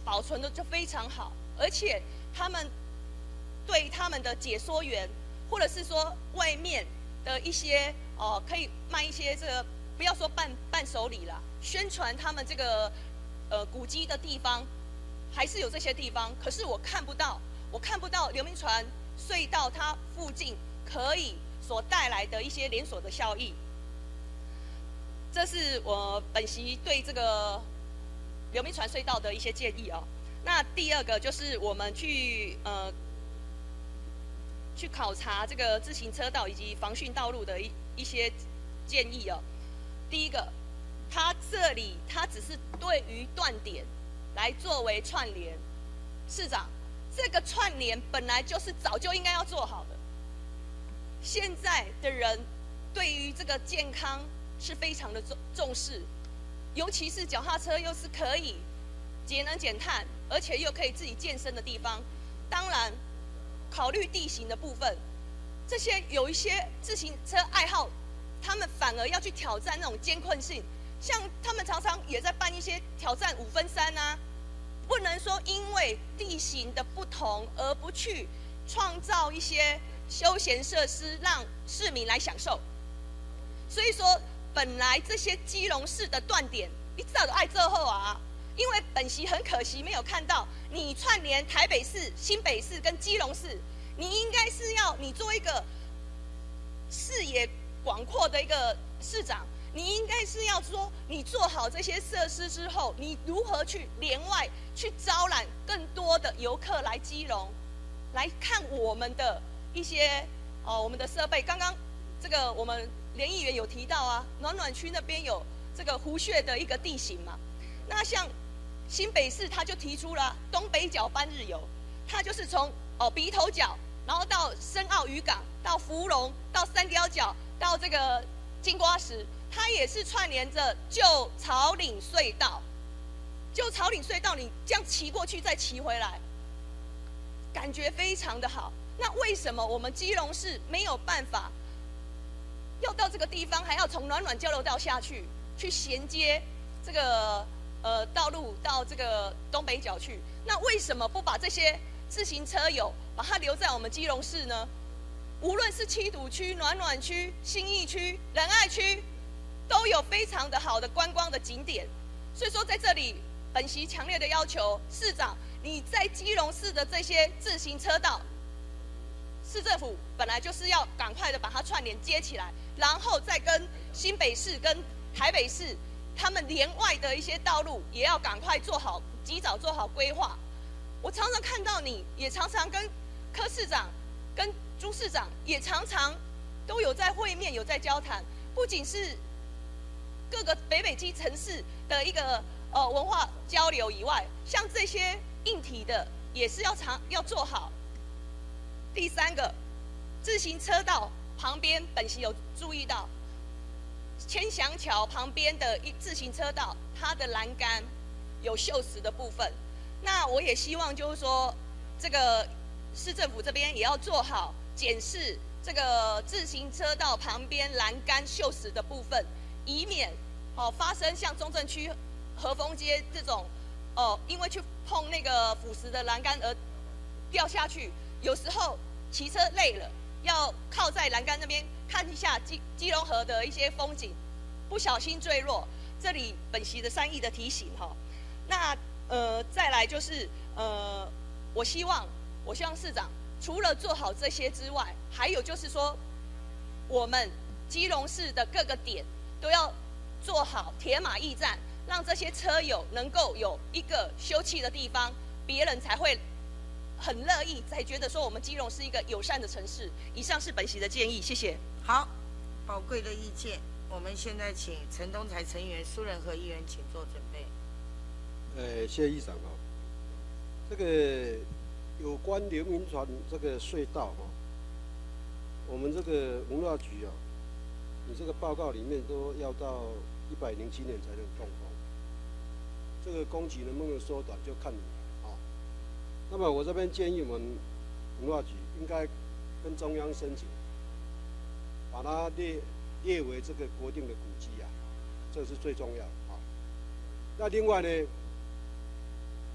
保存的就非常好，而且他们对他们的解说员，或者是说外面的一些哦、呃，可以卖一些这个，不要说伴伴手礼啦，宣传他们这个呃古迹的地方，还是有这些地方，可是我看不到，我看不到刘铭传隧道它附近可以所带来的一些连锁的效益。这是我本席对这个刘铭传隧道的一些建议哦。那第二个就是我们去呃去考察这个自行车道以及防汛道路的一一些建议哦。第一个，它这里它只是对于断点来作为串联，市长，这个串联本来就是早就应该要做好的。现在的人对于这个健康是非常的重重视，尤其是脚踏车又是可以节能减碳，而且又可以自己健身的地方。当然，考虑地形的部分，这些有一些自行车爱好，他们反而要去挑战那种艰困性，像他们常常也在办一些挑战五分山啊，不能说因为地形的不同而不去创造一些休闲设施让市民来享受。所以说，本来这些基隆市的断点，你早就爱做后啊，因为本席很可惜没有看到你串联台北市、新北市跟基隆市，你应该是要你做一个视野广阔的一个市长，你应该是要说，你做好这些设施之后，你如何去连外去招揽更多的游客来基隆，来看我们的一些哦我们的设备。刚刚这个我们连议员有提到啊，暖暖区那边有这个湖穴的一个地形嘛，那像新北市他就提出了东北角半日游，它就是从哦鼻头角，然后到深澳渔港，到福隆，到三貂角，到这个金瓜石，它也是串联着旧草岭隧道。旧草岭隧道你这样骑过去再骑回来，感觉非常的好。那为什么我们基隆市没有办法要到这个地方，还要从暖暖交流道下去，去衔接这个呃道路到这个东北角去？那为什么不把这些自行车友把它留在我们基隆市呢？无论是七堵区、暖暖区、信义区、仁爱区，都有非常的好的观光的景点。所以说，在这里，本席强烈的要求市长，你在基隆市的这些自行车道，市政府本来就是要赶快的把它串联接起来，然后再跟新北市跟台北市他们连外的一些道路也要赶快做好，及早做好规划。我常常看到你，也常常跟柯市长、跟朱市长也常常都有在会面，有在交谈。不仅是各个北北基城市的一个呃文化交流以外，像这些硬体的也是要常要做好。第三个，自行车道旁边，本席有注意到千祥桥旁边的一自行车道，它的栏杆有锈蚀的部分。那我也希望就是说，这个市政府这边也要做好检视这个自行车道旁边栏杆锈蚀的部分，以免哦发生像中正区和丰街这种哦，因为去碰那个腐蚀的栏杆而掉下去。有时候骑车累了，要靠在栏杆那边看一下基基隆河的一些风景，不小心坠落。这里本席的善意的提醒哈。那呃，再来就是呃，我希望我希望市长除了做好这些之外，还有就是说，我们基隆市的各个点都要做好铁马驿站，让这些车友能够有一个休憩的地方，别人才会很乐意，才觉得说我们基隆是一个友善的城市。以上是本席的建议，谢谢。 好，宝贵的意见，我们现在请陈东才成员、苏仁和议员请做准备。 呃，谢议长啊，这个有关刘铭传这个隧道哈，我们这个文化局啊，你这个报告里面都要到一百零七年才能动工，这个工期能不能缩短就看你啊。那么我这边建议我们文化局应该跟中央申请，把它列列为这个国定的古迹啊，这是最重要啊。那另外呢？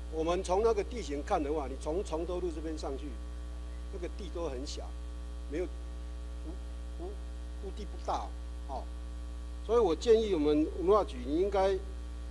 我们从那个地形看的话，你从崇德路这边上去，那个地都很小，没有幅幅幅地不大，哦，所以我建议我们文化局你应该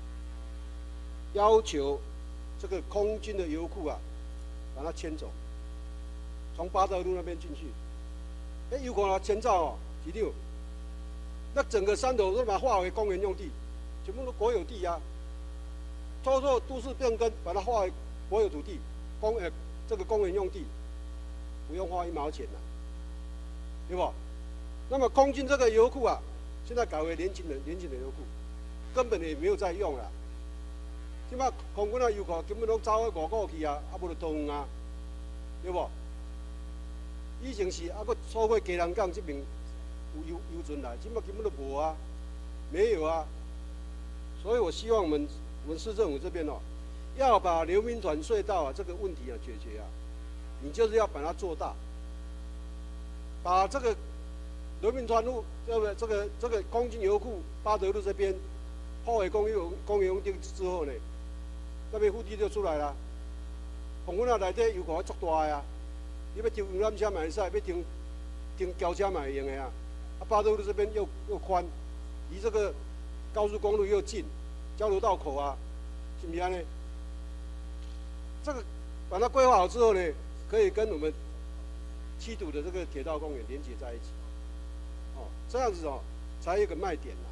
要求这个空军的油库啊，把它迁走，从八德路那边进去。哎，油库啊迁走哦，几六，那整个山头都把它划为公园用地，全部都国有地啊。透过都市变更，把它划为国有土地，公呃这个公园用地，不用花一毛钱了，对不？那么空军这个油库啊，现在改为年轻人年轻人油库，根本也没有在用了。即摆空军啊油库根本都走去外国去啊，啊无就桃园啊，对不？以前是啊，搁错过基隆港这边有油油船来，即摆根本都无啊，没有啊。所以我希望我们。我们市政府这边哦，要把流民团隧道啊这个问题啊解决啊，你就是要把它做大，把这个流民团路这个这个这个空军油库八德路这边后尾公园公园用地之后呢，那边腹地就出来了。公园啊内底油库足大呀，你要停游览车嘛会使，要停停轿车嘛会用的啊。啊八德路这边又又宽，离这个高速公路又近。交流道口啊，是不是安呢？这个把它规划好之后呢，可以跟我们七堵的这个铁道公园连接在一起，哦，这样子哦，才有一个卖点啦。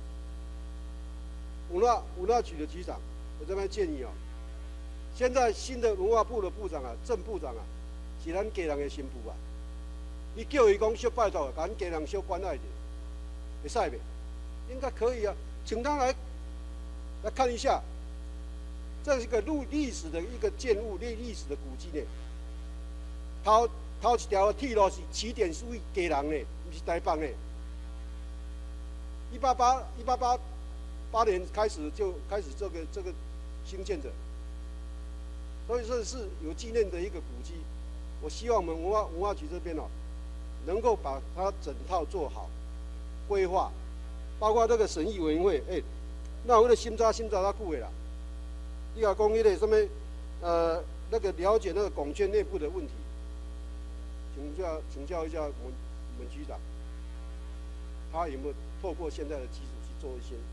文化文化局的局长，我这边建议哦，现在新的文化部的部长啊，郑部长啊，是咱家人的新妇啊，你叫伊讲小拜托，把咱家人小关爱一点，会使袂？应该可以啊，请他来。来看一下，这是一个历历史的一个建物，历历史的古迹呢。头头一条铁路是起点属于家人呢，不是台北呢。一八八一八八八年开始就开始这个这个兴建的，所以这是有纪念的一个古迹。我希望我们文化文化局这边哦，能够把它整套做好规划，包括这个审议委员会，哎、欸。那有迄个审查审查较久的啦，你若讲迄个什么呃那个了解那个拱券内部的问题，请教请教一下我们我们局长，他有没有透过现在的技术去做一些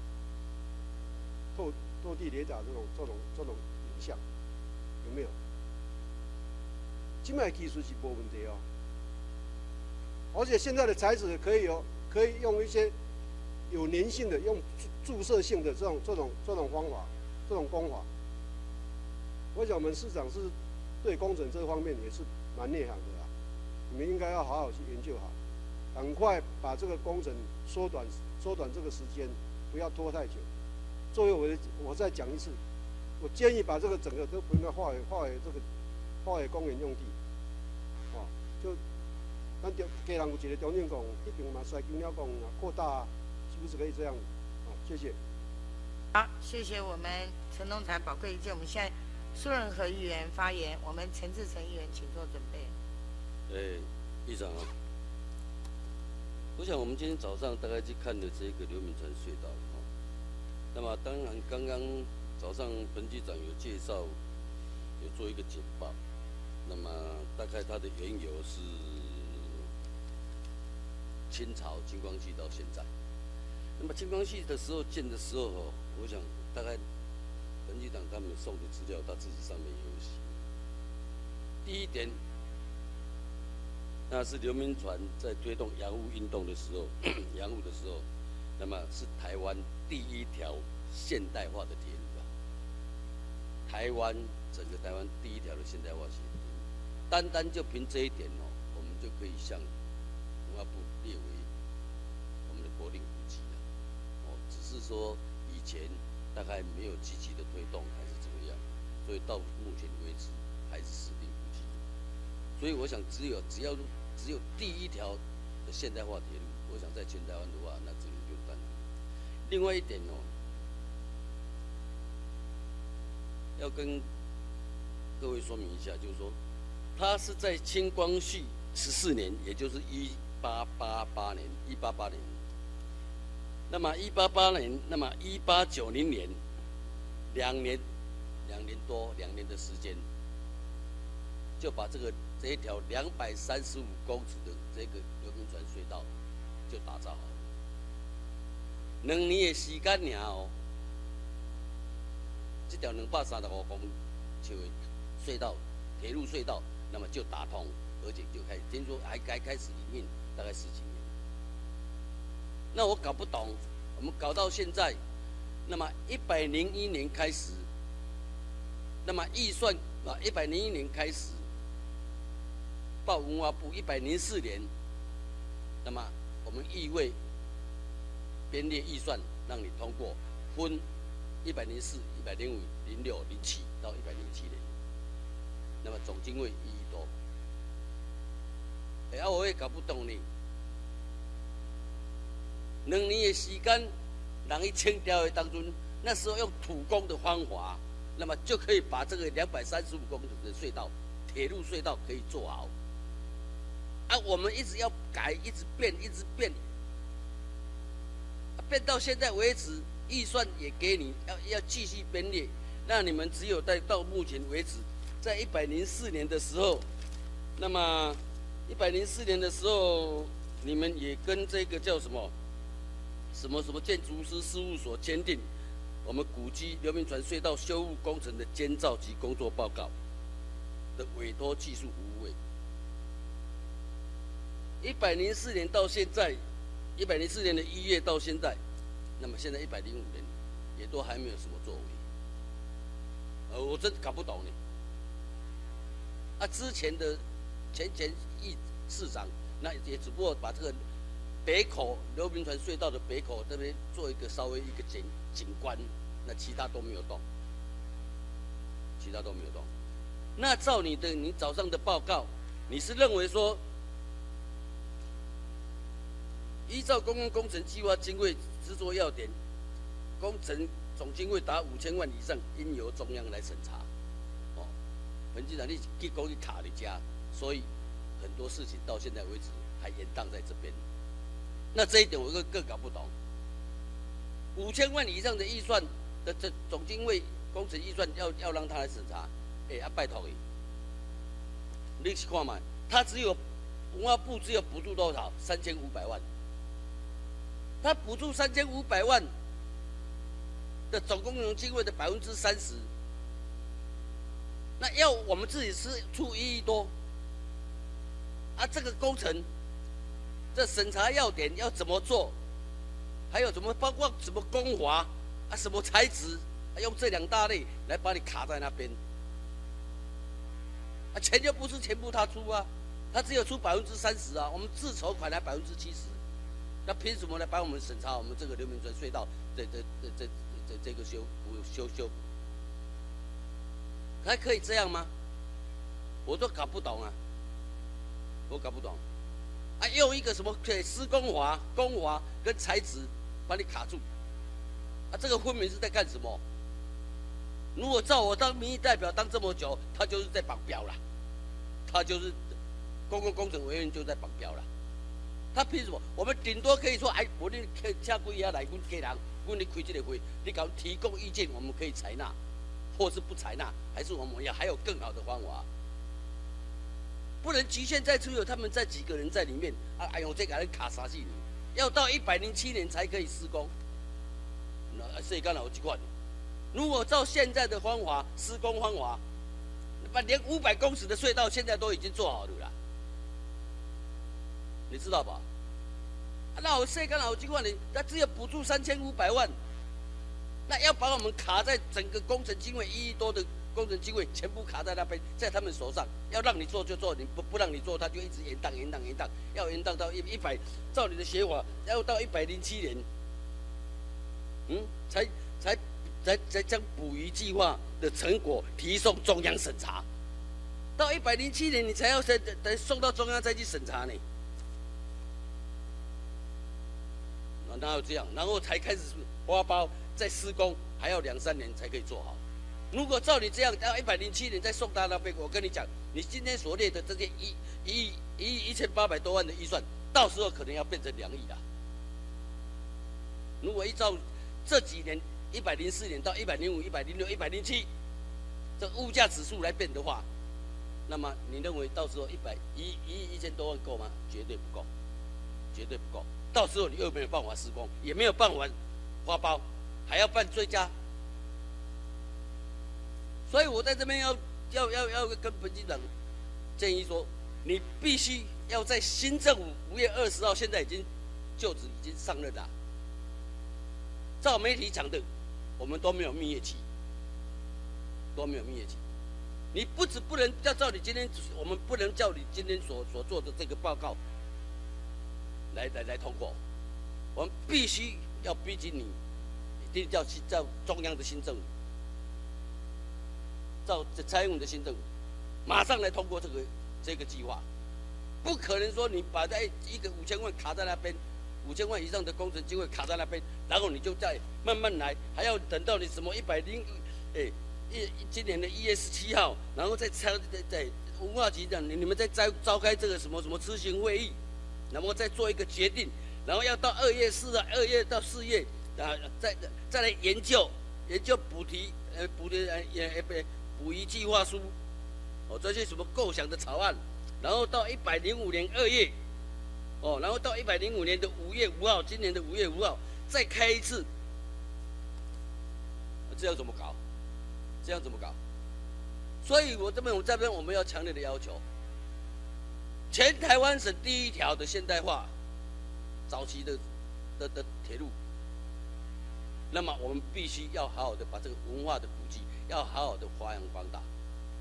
透透地雷达这种这种这种影像，有没有？今麦技术是没问题哦，而且现在的材质可以有可以用一些有粘性的用。注射性的这种这种这种方法，这种工法，我想我们市长是对工程这方面也是蛮内行的啦。你们应该要好好去研究好，赶快把这个工程缩短缩短这个时间，不要拖太久。最后我我再讲一次，我建议把这个整个都不应该划为划为这个划为公园用地，哦，就咱家人有一个中正公园，一定嘛西金鸟公园啊扩大啊，是不是可以这样？谢谢。 好，谢谢我们陈东才宝贵意见。我们现在苏仁和议员发言，我们陈志成议员请做准备。 诶，议长啊，我想我们今天早上大概去看的这个流民船隧道哈，那么当然刚刚早上本局长有介绍，有做一个简报，那么大概它的缘由是清朝金光绪到现在。那么金光绪的时候建的时候哦，我想大概本局长他们送的资料，他自己上面也有写。第一点，那是流民船在推动洋务运动的时候，洋务的时候，那么是台湾第一条现代化的铁路啊。台湾整个台湾第一条的现代化铁路，单单就凭这一点哦，我们就可以向文化部列为我们的国定古迹了。哦，只是说以前大概没有积极的推动，还是怎么样，所以到目前为止还是私定古迹。所以我想，只有只要只有第一条的现代化铁路，我想在全台湾的话，那这个就断了。另外一点哦，要跟各位说明一下，就是说，它是在清光绪十四年，也就是一八八八年，一八八年。那么一八八年，那么一八九零年，两年两年多两年的时间，就把这个这一条两百三十五公尺的这个流民船隧道就打造好了。两年的时间尔哦，这条两百三十五公尺的隧道，铁路隧道，那么就打通，而且就开始听说还该开始营运，大概十几年。那我搞不懂，我们搞到现在，那么一百零一年开始，那么预算啊，一百零一年开始报文化部，一百零四年，那么我们议会编列预算让你通过，分一百零四、一百零五、零六、零七到一百零七年，那么总经费一亿多。哎，啊，我也搞不懂呢。两年的时间，人去清掉的当中，那时候用土工的方法，那么就可以把这个两百三十五公尺的隧道，铁路隧道可以做好。啊，我们一直要改，一直变，一直变，啊、变到现在为止，预算也给你，要要继续编列，那你们只有在到目前为止，在一百零四年的时候，那么一百零四年的时候，你们也跟这个叫什么？什么什么建筑师事务所签订我们古迹流民船隧道修复工程的监造及工作报告的委托技术服务费。一百零四年到现在，一百零四年的一月到现在，那么现在一百零五年也都还没有什么作为。呃，我真搞不懂呢。啊，之前的前前议市长，那也只不过把这个。北口流民船隧道的北口这边做一个稍微一个景景观，那其他都没有动，其他都没有动。那照你的你早上的报告，你是认为说，依照公共工程计划经费制作要点，工程总经费达五千万以上，应由中央来审查。哦，彭局长，你结果去卡你家，所以很多事情到现在为止还延宕在这边。那这一点我更更搞不懂。五千万以上的预算的这总经费工程预算要要让他来审查，哎、欸、啊拜托你，你去看嘛，他只有文化部只有补助多少？三千五百万。他补助三千五百万的总工程经费的百分之三十，那要我们自己是出一亿多，啊这个工程。这审查要点要怎么做？还有怎么包括什么工法啊，什么材质，啊、用这两大类来把你卡在那边。啊，钱又不是全部他出啊，他只有出百分之三十啊，我们自筹款还百分之七十，那凭什么来帮我们审查我们这个流民船隧道这这这这这这个修修修？还可以这样吗？我都搞不懂啊，我搞不懂。啊，用一个什么施工法、工法跟材质把你卡住，啊，这个分明是在干什么？如果照我当民意代表当这么久，他就是在绑标了，他就是公共工程委员就在绑标了。他凭什么？我们顶多可以说，哎，我你请几下来，阮家人，阮你开这个会，你给我提供意见，我们可以采纳，或是不采纳，还是我们要还有更好的方法。不能局限在只有他们这几个人在里面啊！哎呦，这个人卡啥戏？要到一百零七年才可以施工。那谁干了我这款？如果照现在的方法施工方法，把连五百公尺的隧道现在都已经做好了啦，你知道吧？啊、那我谁干了我这款呢？他只有补助三千五百万，那要把我们卡在整个工程经费一亿多的。工程经费全部卡在那边，在他们手上，要让你做就做，你不不让你做，他就一直延宕、延宕、延宕，要延宕到一一百，照你的写法，要到一百零七年，嗯，才才才才将捕鱼计划的成果提送中央审查，到一百零七年你才要再再送到中央再去审查呢，哪有这样？然后才开始花包，再施工，还要两三年才可以做好。如果照你这样，到一百零七年再送到那边，我跟你讲，你今天所列的这些一一亿一亿一千八百多万的预算，到时候可能要变成两亿了。如果依照这几年一百零四年到一百零五、一百零六、一百零七， 这物价指数来变的话，那么你认为到时候一百一一一千多万够吗？绝对不够，绝对不够。到时候你又没有办法施工，也没有办法发包，还要办追加。所以我在这边要要要要跟彭局长建议说，你必须要在新政府五月二十号，现在已经就职已经上任了。照媒体讲的，我们都没有蜜月期，都没有蜜月期。你不止不能要照你今天，我们不能叫你今天所所做的这个报告来来来通过，我们必须要逼紧你，一定要去照中央的新政府，照蔡英文的新政府，马上来通过这个这个计划，不可能说你把在一个五千万卡在那边，五千万以上的工程机会卡在那边，然后你就再慢慢来，还要等到你什么一百零，哎。一今年的一月十七号，然后再参在在文化局长，你你们再召召开这个什么什么咨询会议，然后再做一个决定，然后要到二月四啊，二月到四月啊，再再来研究研究补提呃补的呃也不补遗计划书，哦这些什么构想的草案，然后到一百零五年二月，哦然后到一百零五年的五月五号，今年的五月五号再开一次，这要怎么搞？这样怎么搞？所以我这边我这边我们要强烈的要求，全台湾省第一条的现代化早期的的的铁路，那么我们必须要好好的把这个文化的古迹要好好的发扬光大。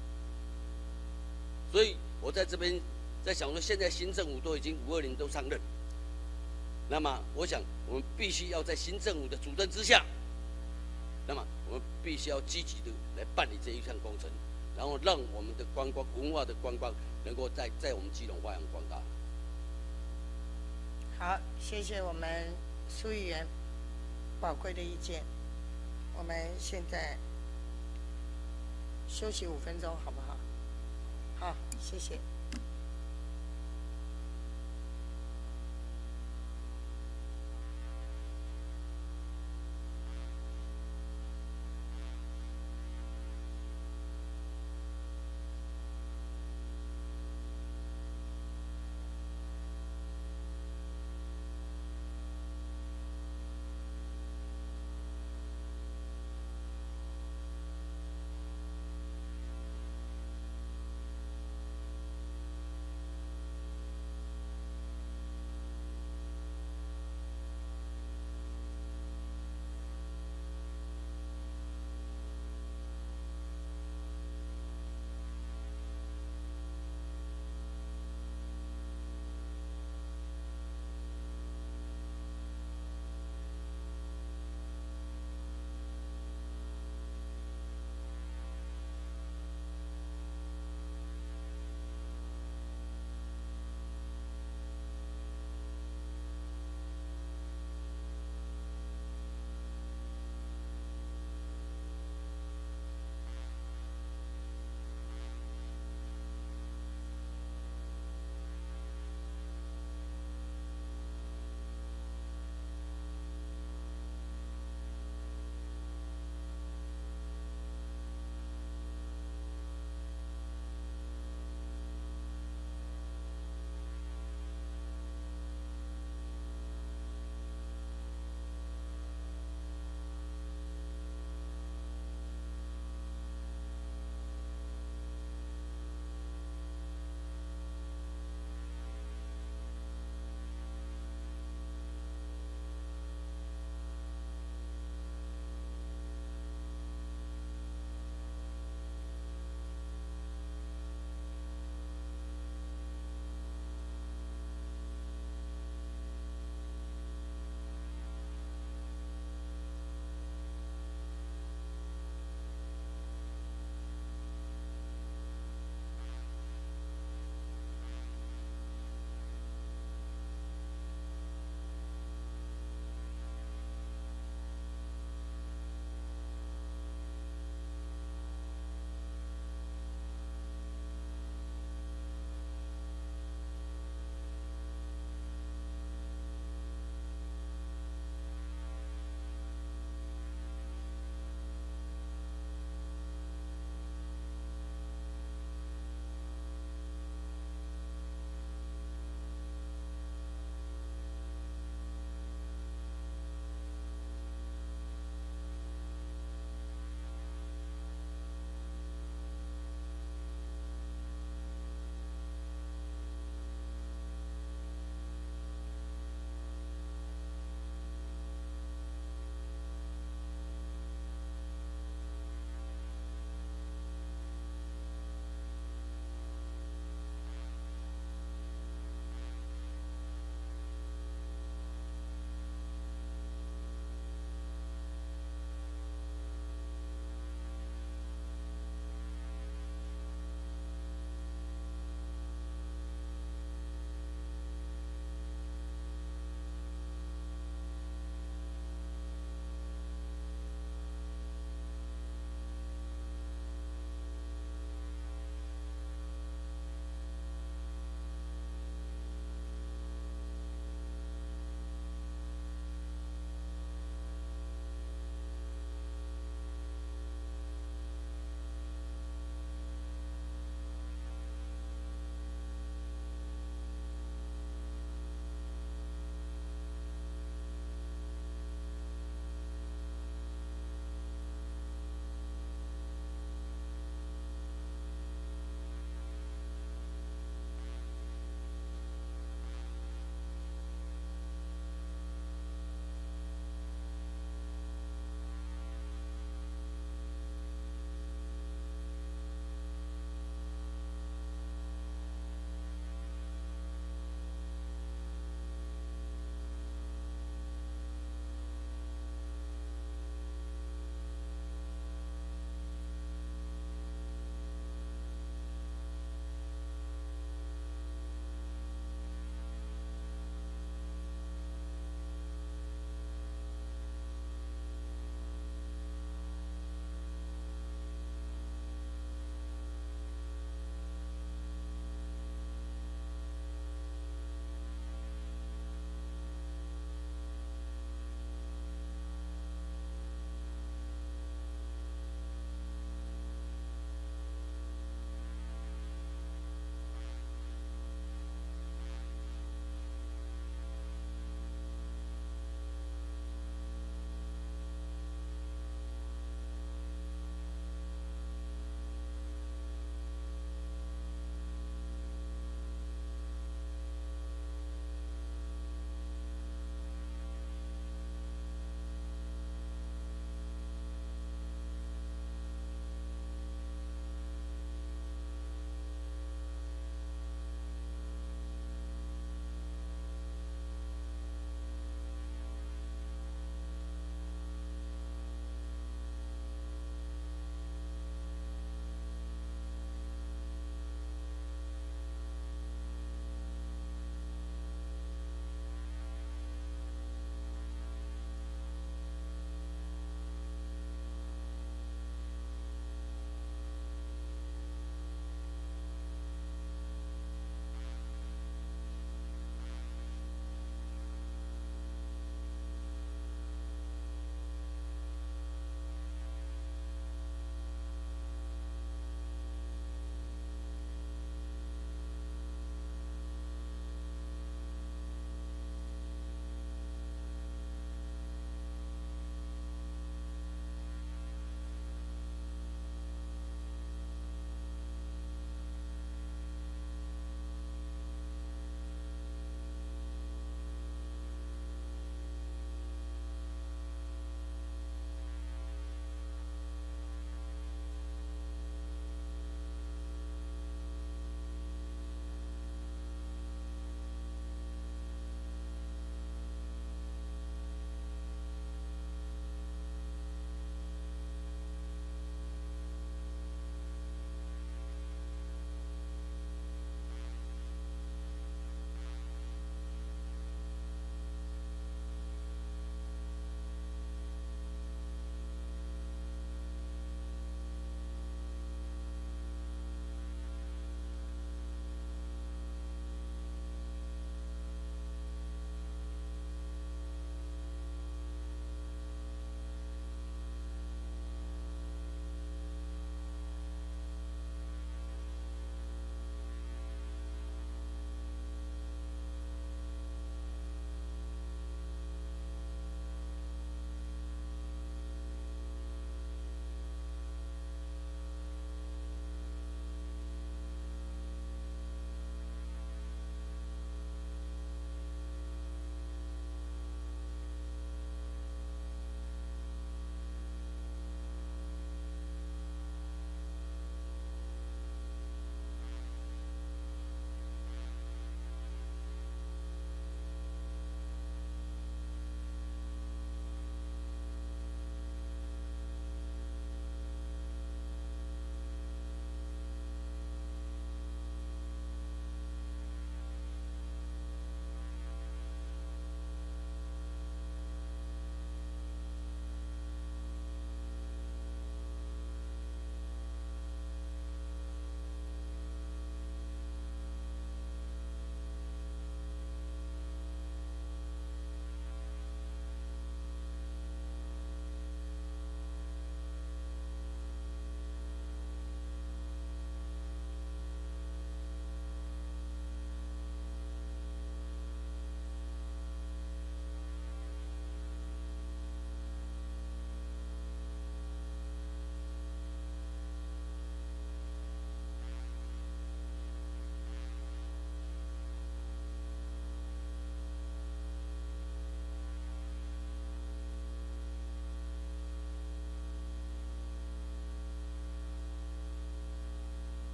所以我在这边在想说，现在新政府都已经五二零都上任，那么我想我们必须要在新政府的主政之下，那么我们必须要积极的来办理这一项工程，然后让我们的观光文化的观光能够在在我们基隆发扬光大。 好，谢谢我们苏议员宝贵的意见。我们现在休息五分钟，好不好？好，谢谢。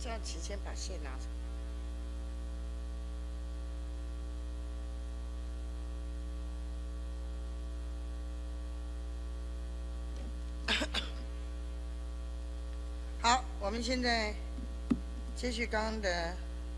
是要提前把线拿出来。好，我们现在接续刚刚的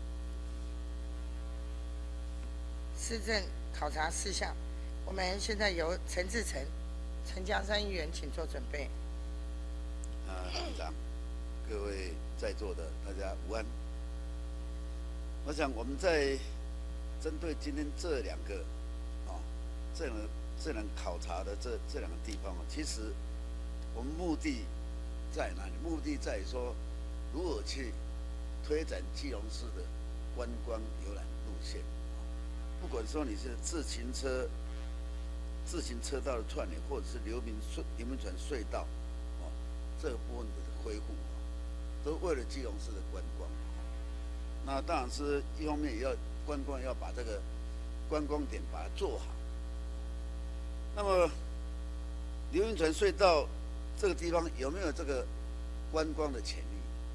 市政考察事项，我们现在由陈志成、陈江山议员请做准备。 啊，议长，各位在座的大家午安。我想我们在针对今天这两个啊，这两个这两个考察的这这两个地方啊，其实我们目的在哪里？目的在于说，如何去推展基隆市的观光游览路线。不管说你是自行车、自行车道的串联，或者是流民隧、流民船隧道，哦，这个部分的恢复，都为了基隆市的观光。那当然是一方面也要观光要把这个观光点把它做好。那么流民船隧道这个地方有没有这个观光的潜力？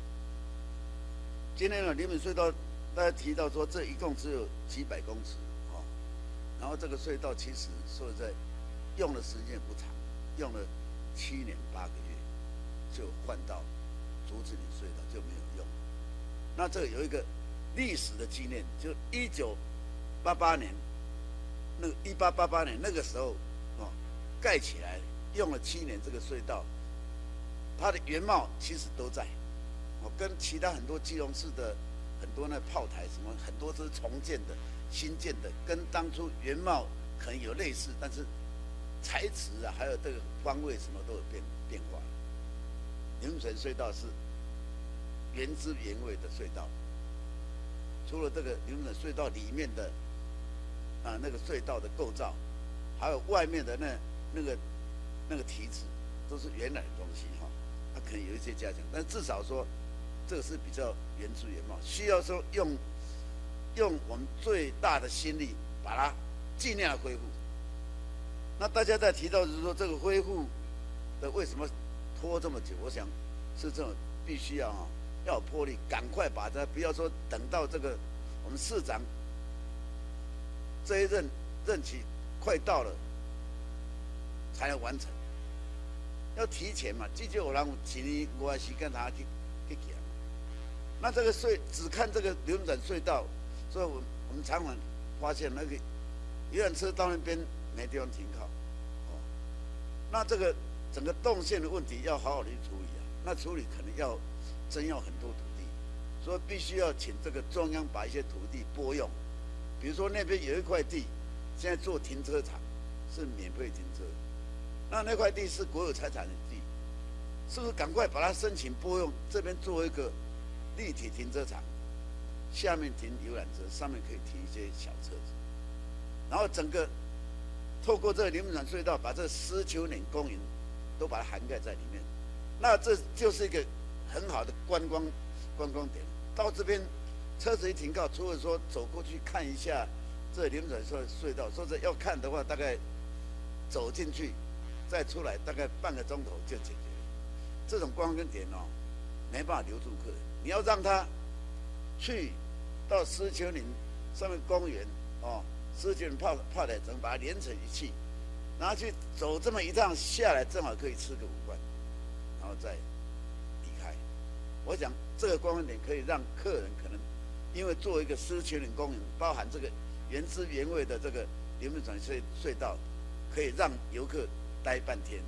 今天呢，流民隧道大家提到说，这一共只有几百公尺，哦，然后这个隧道其实说实在用的时间不长，用了七年八个月就换到竹子岭隧道就没有用。那这个有一个历史的纪念，就一九八八年，那个一八八八年那个时候，哦，盖起来用了七年这个隧道，它的原貌其实都在，哦，跟其他很多基隆市的很多那炮台什么很多都是重建的、新建的，跟当初原貌可能有类似，但是材质啊，还有这个方位什么都有变变化。流民船隧道是原汁原味的隧道，除了这个流民船隧道里面的啊那个隧道的构造，还有外面的那那个那个体脂，都是原来的东西哈。它可能有一些加强，但至少说这个是比较原汁原貌，需要说用用我们最大的心力把它尽量的恢复。那大家在提到就是说这个恢复的为什么拖这么久？我想是这种必须要哈。要有魄力，赶快把它，不要说等到这个我们市长这一任任期快到了才能完成，要提前嘛。至少有人有一年外时间他去去行。那这个隧只看这个流民船隧道，所以我我们常常发现那个游览车到那边没地方停靠，哦，那这个整个动线的问题要好好的去处理啊。那处理可能要。真要很多土地，所以必须要请这个中央把一些土地拨用，比如说那边有一块地，现在做停车场是免费停车，那那块地是国有财产的地，是不是赶快把它申请拨用？这边做一个立体停车场，下面停游览车，上面可以停一些小车子，然后整个透过这个流民船隧道，把这狮丘岭公园都把它涵盖在里面，那这就是一个很好的观光观光点。到这边车子一停靠，除了说走过去看一下这流民船隧道，说是要看的话，大概走进去再出来，大概半个钟头就解决了。这种观光点哦，没办法留住客人。你要让他去到狮丘岭上面公园哦，狮丘岭炮炮台城把它连成一气，然后去走这么一趟下来，正好可以吃个午饭，然后再离开。我想这个观光点可以让客人可能因为做一个狮丘岭公园，包含这个原汁原味的这个流民船隧隧道，可以让游客待半天。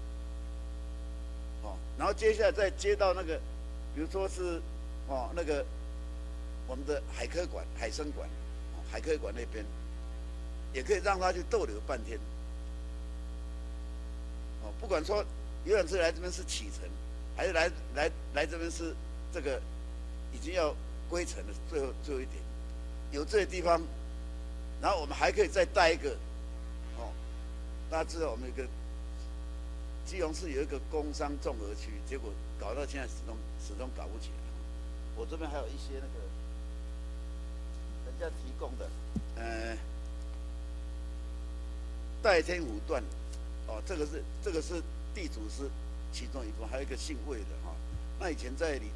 哦，然后接下来再接到那个，比如说是哦那个我们的海科馆、海生馆、哦、海科馆那边，也可以让他去逗留半天。哦，不管说游览车来这边是启程，还是来来来这边是这个已经要归程的最后最后一点，有这些地方，然后我们还可以再带一个，哦，大家知道我们有一个基隆市有一个工商综合区，结果搞到现在始终始终搞不起来。我这边还有一些那个人家提供的，呃，代天湖段，哦，这个是这个是地主是其中一部分，还有一个姓魏的哈、哦。那以前在里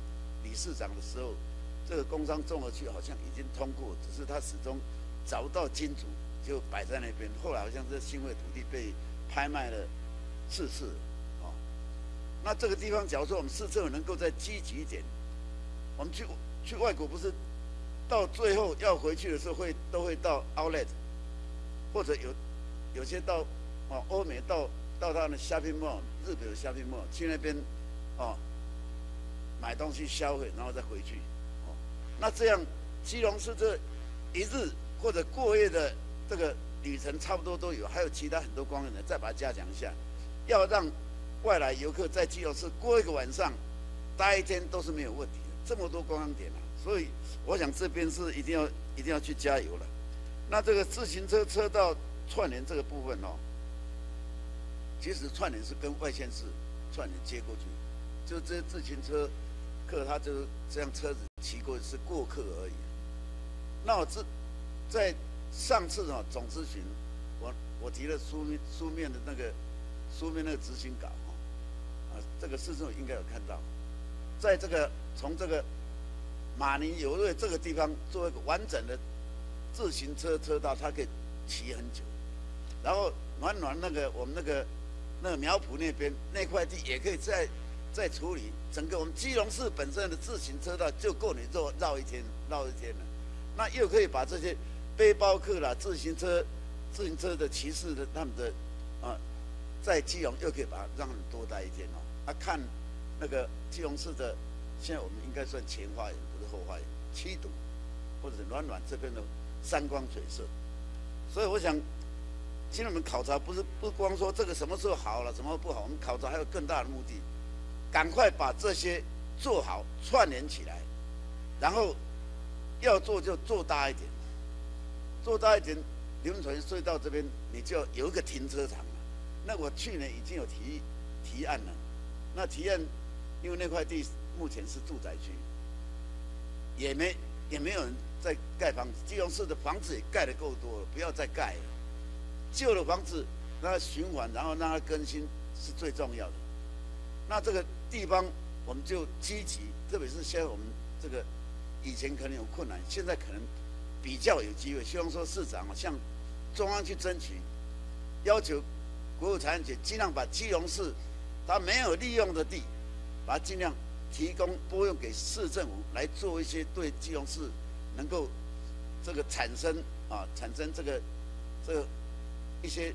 理事长的时候，这个工商综合区好像已经通过，只是他始终找不到金主，就摆在那边。后来好像这新会土地被拍卖了四次，哦，那这个地方假如说我们市政府能够再积极一点，我们去去外国不是到最后要回去的时候会都会到 Outlet， 或者有有些到哦欧美到到他的 shopping mall， 日本的 shopping mall 去那边哦买东西消费，然后再回去，哦，那这样基隆市这一日或者过夜的这个旅程差不多都有，还有其他很多公园的，再把它加强一下，要让外来游客在基隆市过一个晚上、待一天都是没有问题的。这么多观光点啊，所以我想这边是一定要一定要去加油了。那这个自行车车道串联这个部分哦，其实串联是跟外县市串联接过去，就这些自行车客他就是这样车子骑过去是过客而已。那我这在上次啊总咨询，我我提了书面书面的那个书面那个执行稿哈，啊这个市政府应该有看到，在这个从这个马宁游乐这个地方做一个完整的自行车车道，它可以骑很久。然后暖暖那个我们那个那个苗圃那边那块地也可以再再处理，整个我们基隆市本身的自行车道就够你绕绕一天绕一天了。那又可以把这些背包客啦、自行车、自行车的骑士的他们的啊，在基隆又可以把让他们多待一天哦。啊，看那个基隆市的，现在我们应该算前花园，不是后花园，七堵或者暖暖这边的山光水色。所以我想，今天我们考察不是不光说这个什么时候好了，什么不好，我们考察还有更大的目的，赶快把这些做好串联起来，然后。要做就做大一点，做大一点，流民船隧道这边你就要有一个停车场了。那我去年已经有提提案了，那提案因为那块地目前是住宅区，也没也没有人在盖房子，基隆市的房子也盖得够多了，不要再盖了。旧的房子让它循环，然后让它更新是最重要的。那这个地方我们就积极，特别是现在我们这个。以前可能有困难，现在可能比较有机会。希望说市长向中央去争取，要求国有财产局尽量把基隆市它没有利用的地，把它尽量提供拨用给市政府来做一些对基隆市能够这个产生啊产生这个这个一些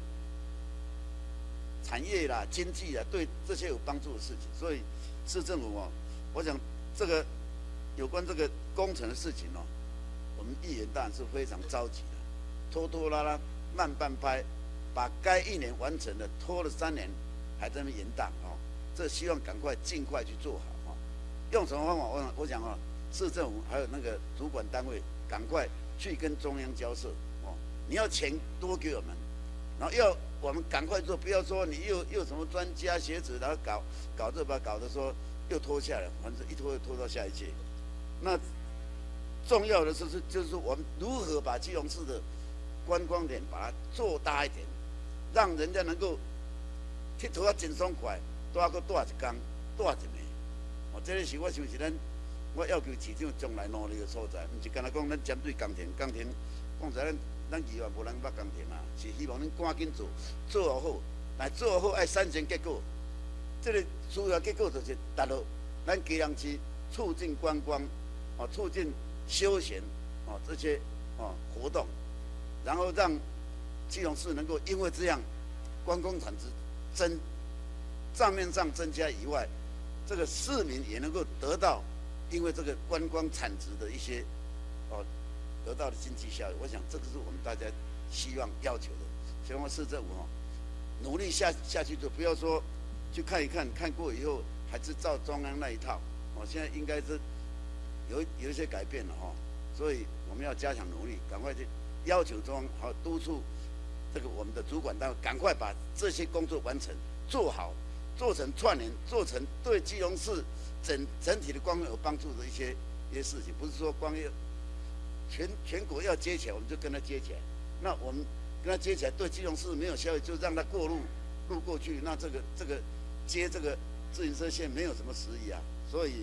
产业啦、经济啦，对这些有帮助的事情。所以市政府啊，我想这个。有关这个工程的事情哦，我们议员当然是非常着急的，拖拖拉拉、慢半拍，把该一年完成的拖了三年，还在那边延宕哦。这希望赶快尽快去做好哦。用什么方法？我我想啊，市政府还有那个主管单位，赶快去跟中央交涉哦。你要钱多给我们，然后要我们赶快做，不要说你又又什么专家学者，然后搞搞这把搞得说又拖下来，反正一拖就拖到下一届。那重要的是是就是我们如何把基隆市的观光点把它做大一点，让人家能够佚佗啊真爽快，多个多一天，多一暝。哦，这个是我想是咱我要求市长将来努力的所在，唔是干那讲咱针对工田，工田讲在咱咱议员无人捌工田啊，是希望恁赶紧做，做好，但做好爱产生结果。这个主要结果就是达到咱基隆市促进观光。哦，促进休闲哦这些哦活动，然后让基隆市能够因为这样观光产值增账面上增加以外，这个市民也能够得到因为这个观光产值的一些哦得到的经济效益。我想这个是我们大家希望要求的，希望市政府哦努力下下去做，不要说去看一看，看过以后还是照中央那一套。哦，现在应该是。有有一些改变了哈，所以我们要加强努力，赶快去要求中央好督促这个我们的主管单位，赶快把这些工作完成做好，做成串联，做成对基隆市整整体的观光有帮助的一些一些事情，不是说光要全全国要接起来，我们就跟他接起来。那我们跟他接起来，对基隆市没有效益，就让他过路路过去，那这个这个接这个自行车线没有什么实益啊，所以。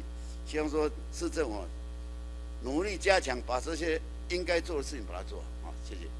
希望说市政府努力加强，把这些应该做的事情把它做好。谢谢。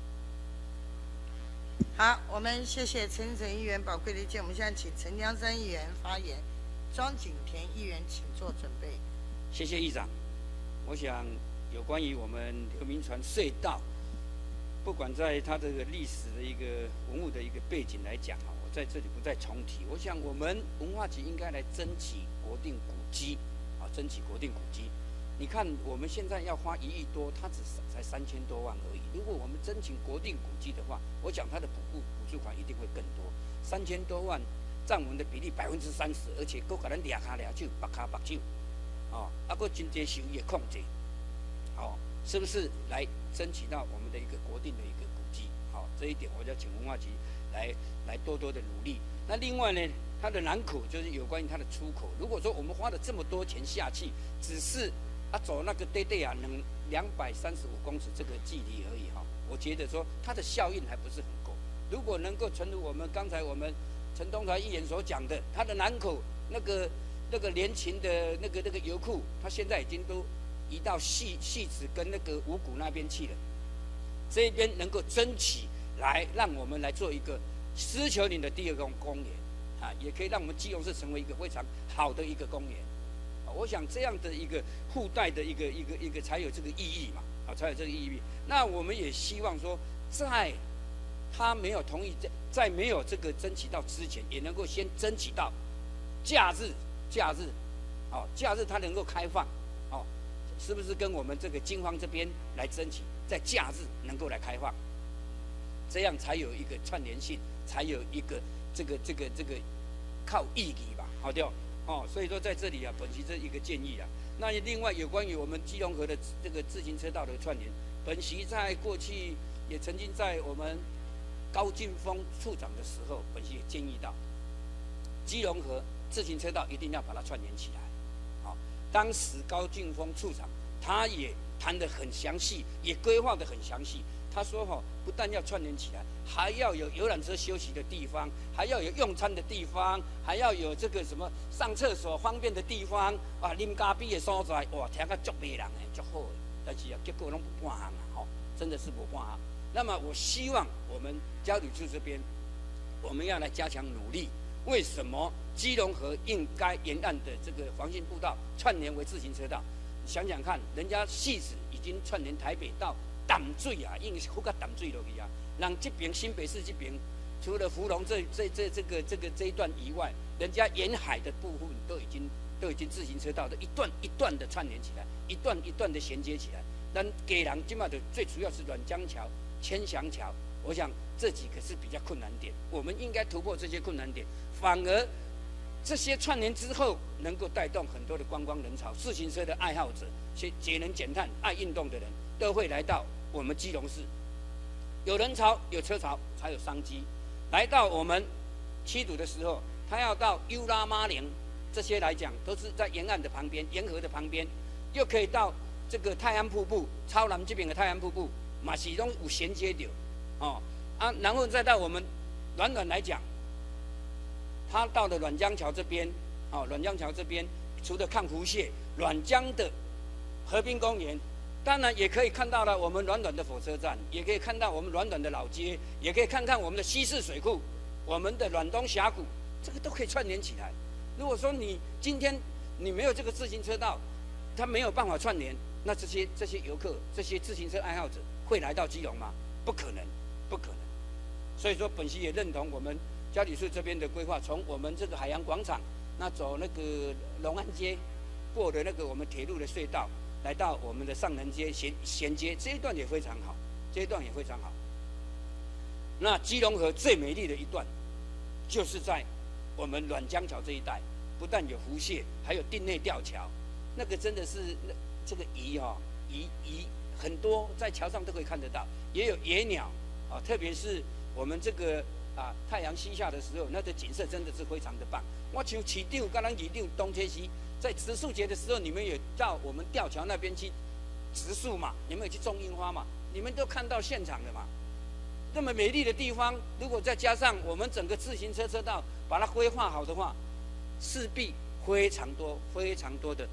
好，我们谢谢陈诚议员宝贵的意见。我们现在请陈江山议员发言，庄景田议员请做准备。 谢谢议长。我想有关于我们刘铭传隧道，不管在它这个历史的一个文物的一个背景来讲哈，我在这里不再重提。我想我们文化局应该来征集国定古迹，啊，征集国定古迹。你看我们现在要花一亿多，它只才三千多万而已。如果我们申请国定古迹的话，我想它的补助补助款一定会更多。三千多万占我们的比例百分之三十，而且够给咱俩卡俩手，八卡八手，哦，啊，够经济收益控制，哦，是不是来争取到我们的一个国定的一个古迹？好、哦，这一点我就请文化局来来多多的努力。那另外呢，它的南口就是有关于它的出口。如果说我们花了这么多钱下去，只是啊，走那个对对啊，能两百三十五公尺这个距离而已哈，我觉得说它的效应还不是很够。如果能够诚如我们刚才我们陈东台议员所讲的，它的南口那个那个联勤的那个那个油库，它现在已经都移到戏戏子跟那个五股那边去了，这边能够争取来让我们来做一个狮球岭的第二个公园啊，也可以让我们基隆市成为一个非常好的一个公园。我想这样的一个互带的一个一个一个才有这个意义嘛，啊，才有这个意义。那我们也希望说，在他没有同意，在在没有这个争取到之前，也能够先争取到假日，假日，哦，假日它能够开放，哦，是不是跟我们这个金方这边来争取，在假日能够来开放，这样才有一个串联性，才有一个这个这个这个靠意义吧，好掉。哦，所以说在这里啊，本席这一个建议啊。那另外有关于我们基隆河的这个自行车道的串联，本席在过去也曾经在我们高进峰处长的时候，本席也建议到，基隆河自行车道一定要把它串联起来。好、哦，当时高进峰处长他也谈得很详细，也规划得很详细。他说哈、哦，不但要串联起来，还要有游览车休息的地方，还要有用餐的地方，还要有这个什么上厕所方便的地方，啊，啉咖啡的所在，哇，听个足迷人的，足好的。但是啊，结果拢无半项啊，吼、哦，真的是无半项。那么我希望我们交旅处这边，我们要来加强努力。为什么基隆河应该沿岸的这个黄线步道串联为自行车道？想想看，人家戏子已经串联台北到淡水啊，已经是好到淡水落去啊。让这边新北市这边，除了福隆这这这这个这个这一段以外，人家沿海的部分都已经都已经自行车道的一段一段的串联起来，一段一段的衔接起来。但给人今嘛的最主要是软江桥、千祥桥，我想这几个是比较困难点，我们应该突破这些困难点，反而这些串联之后，能够带动很多的观光人潮，自行车的爱好者、节节能减碳、爱运动的人都会来到我们基隆市。有人潮、有车潮，才有商机。来到我们七堵的时候，他要到优拉马陵这些来讲，都是在沿岸的旁边、沿河的旁边，又可以到这个泰安瀑布、超南这边的泰安瀑布，马其中有衔接掉，哦啊，然后再到我们暖暖来讲，他到了暖江桥这边，哦，暖江桥这边除了看湖蟹，暖江的河滨公园。当然也可以看到了我们暖暖的火车站，也可以看到我们暖暖的老街，也可以看看我们的西式水库，我们的暖东峡谷，这个都可以串联起来。如果说你今天你没有这个自行车道，它没有办法串联，那这些这些游客、这些自行车爱好者会来到基隆吗？不可能，不可能。所以说，本席也认同我们嘉里市这边的规划，从我们这个海洋广场那走那个龙安街，过的那个我们铁路的隧道。来到我们的上人街衔衔接这一段也非常好，这一段也非常好。那基隆河最美丽的一段，就是在我们暖江桥这一带，不但有湖蟹，还有定内吊桥，那个真的是那这个鱼哈、哦，鱼鱼很多，在桥上都可以看得到，也有野鸟啊，特别是我们这个啊太阳西下的时候，那个景色真的是非常的棒。我像市长跟咱议长东铁时。在植树节的时候，你们也到我们吊桥那边去植树嘛？你们也去种樱花嘛？你们都看到现场了嘛？那么美丽的地方，如果再加上我们整个自行车车道把它规划好的话，势必非常多、非常多的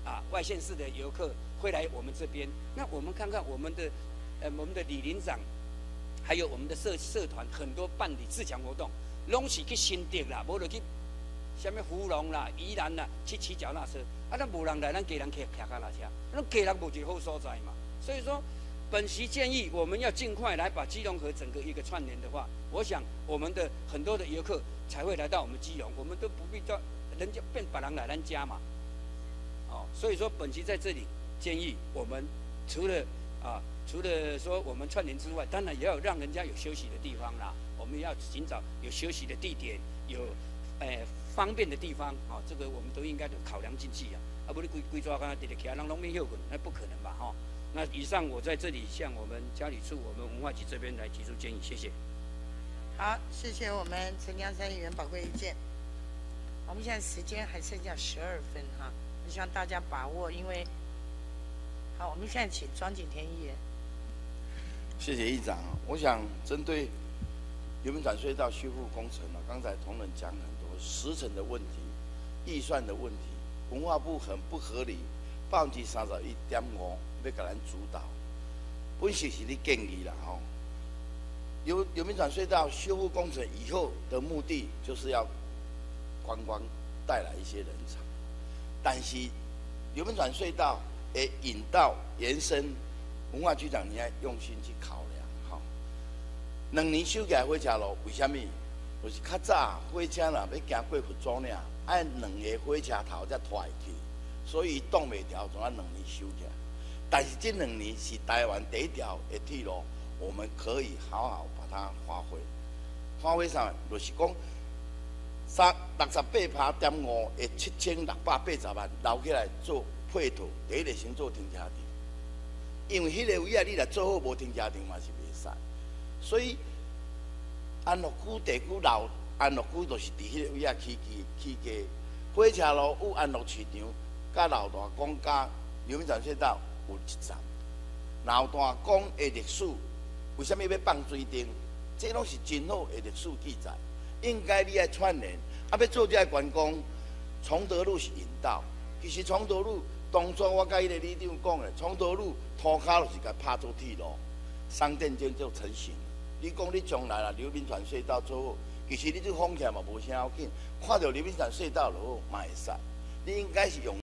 啊外县市的游客会来我们这边。那我们看看我们的呃我们的李林长，还有我们的社社团很多办理自强活动，拢是去新竹啦，无就去什么芙蓉啦、宜兰啦去骑脚踏车。啊，咱无人来，咱家人骑骑脚踏车，咱家人无一个好所在嘛。所以说，本席建议我们要尽快来把基隆河整个一个串联的话，我想我们的很多的游客才会来到我们基隆，我们都不必到人家变别人来咱家嘛。哦，所以说本席在这里建议我们除了啊除了说我们串联之外，当然也要让人家有休息的地方啦。我们要寻找有休息的地点，有诶、呃、方便的地方啊、哦，这个我们都应该得考量进去啊。啊，不你规规抓刚才直直起来，让农民休困，那不可能吧？哈、哦。那以上我在这里向我们嘉里处、我们文化局这边来提出建议，谢谢。 好，谢谢我们陈江山议员宝贵意见。我们现在时间还剩下十二分哈，我希望大家把握，因为好，我们现在请庄景田议员。 谢谢议长。我想针对游民转隧道修复工程啊，刚才同仁讲很多时程的问题、预算的问题，文化部很不合理，百分之三十一点五要给咱主导。本席是你建议啦吼，游游民转隧道修复工程以后的目的就是要观光带来一些人潮，但是游民转隧道会引导延伸，文化局长你要用心去考量吼。两年修起来火车路，为什么？就是较早火车若要行过佛祖岭，爱两个火车头才拖会去，所以挡袂牢，从啊两年修起来。但是这两年是台湾第一条的铁路，我们可以好好把它发挥。发挥啥？就是讲三六十八趴点五的七千六百八十万留起来做配套，第一个先做停车场，因为迄个位啊，你若做好无停车场嘛是袂使。所以安乐区地区老安乐区就是伫迄个位啊起起起家，火车路有安乐市场，甲老大公甲游民转隧道有一站。老大公的历史为什么要放水灯？这拢是真好的历史记载，应该你爱串联。啊，要做这个观光，崇德路是引导。其实崇德路当初我甲迄个里长讲的，崇德路涂骹就是甲拍做铁路，商店街就成型。你讲你将来啦，流民转隧道做好，其实你这放起来嘛无啥要紧，看到流民转隧道就好嘛会使。你应该是用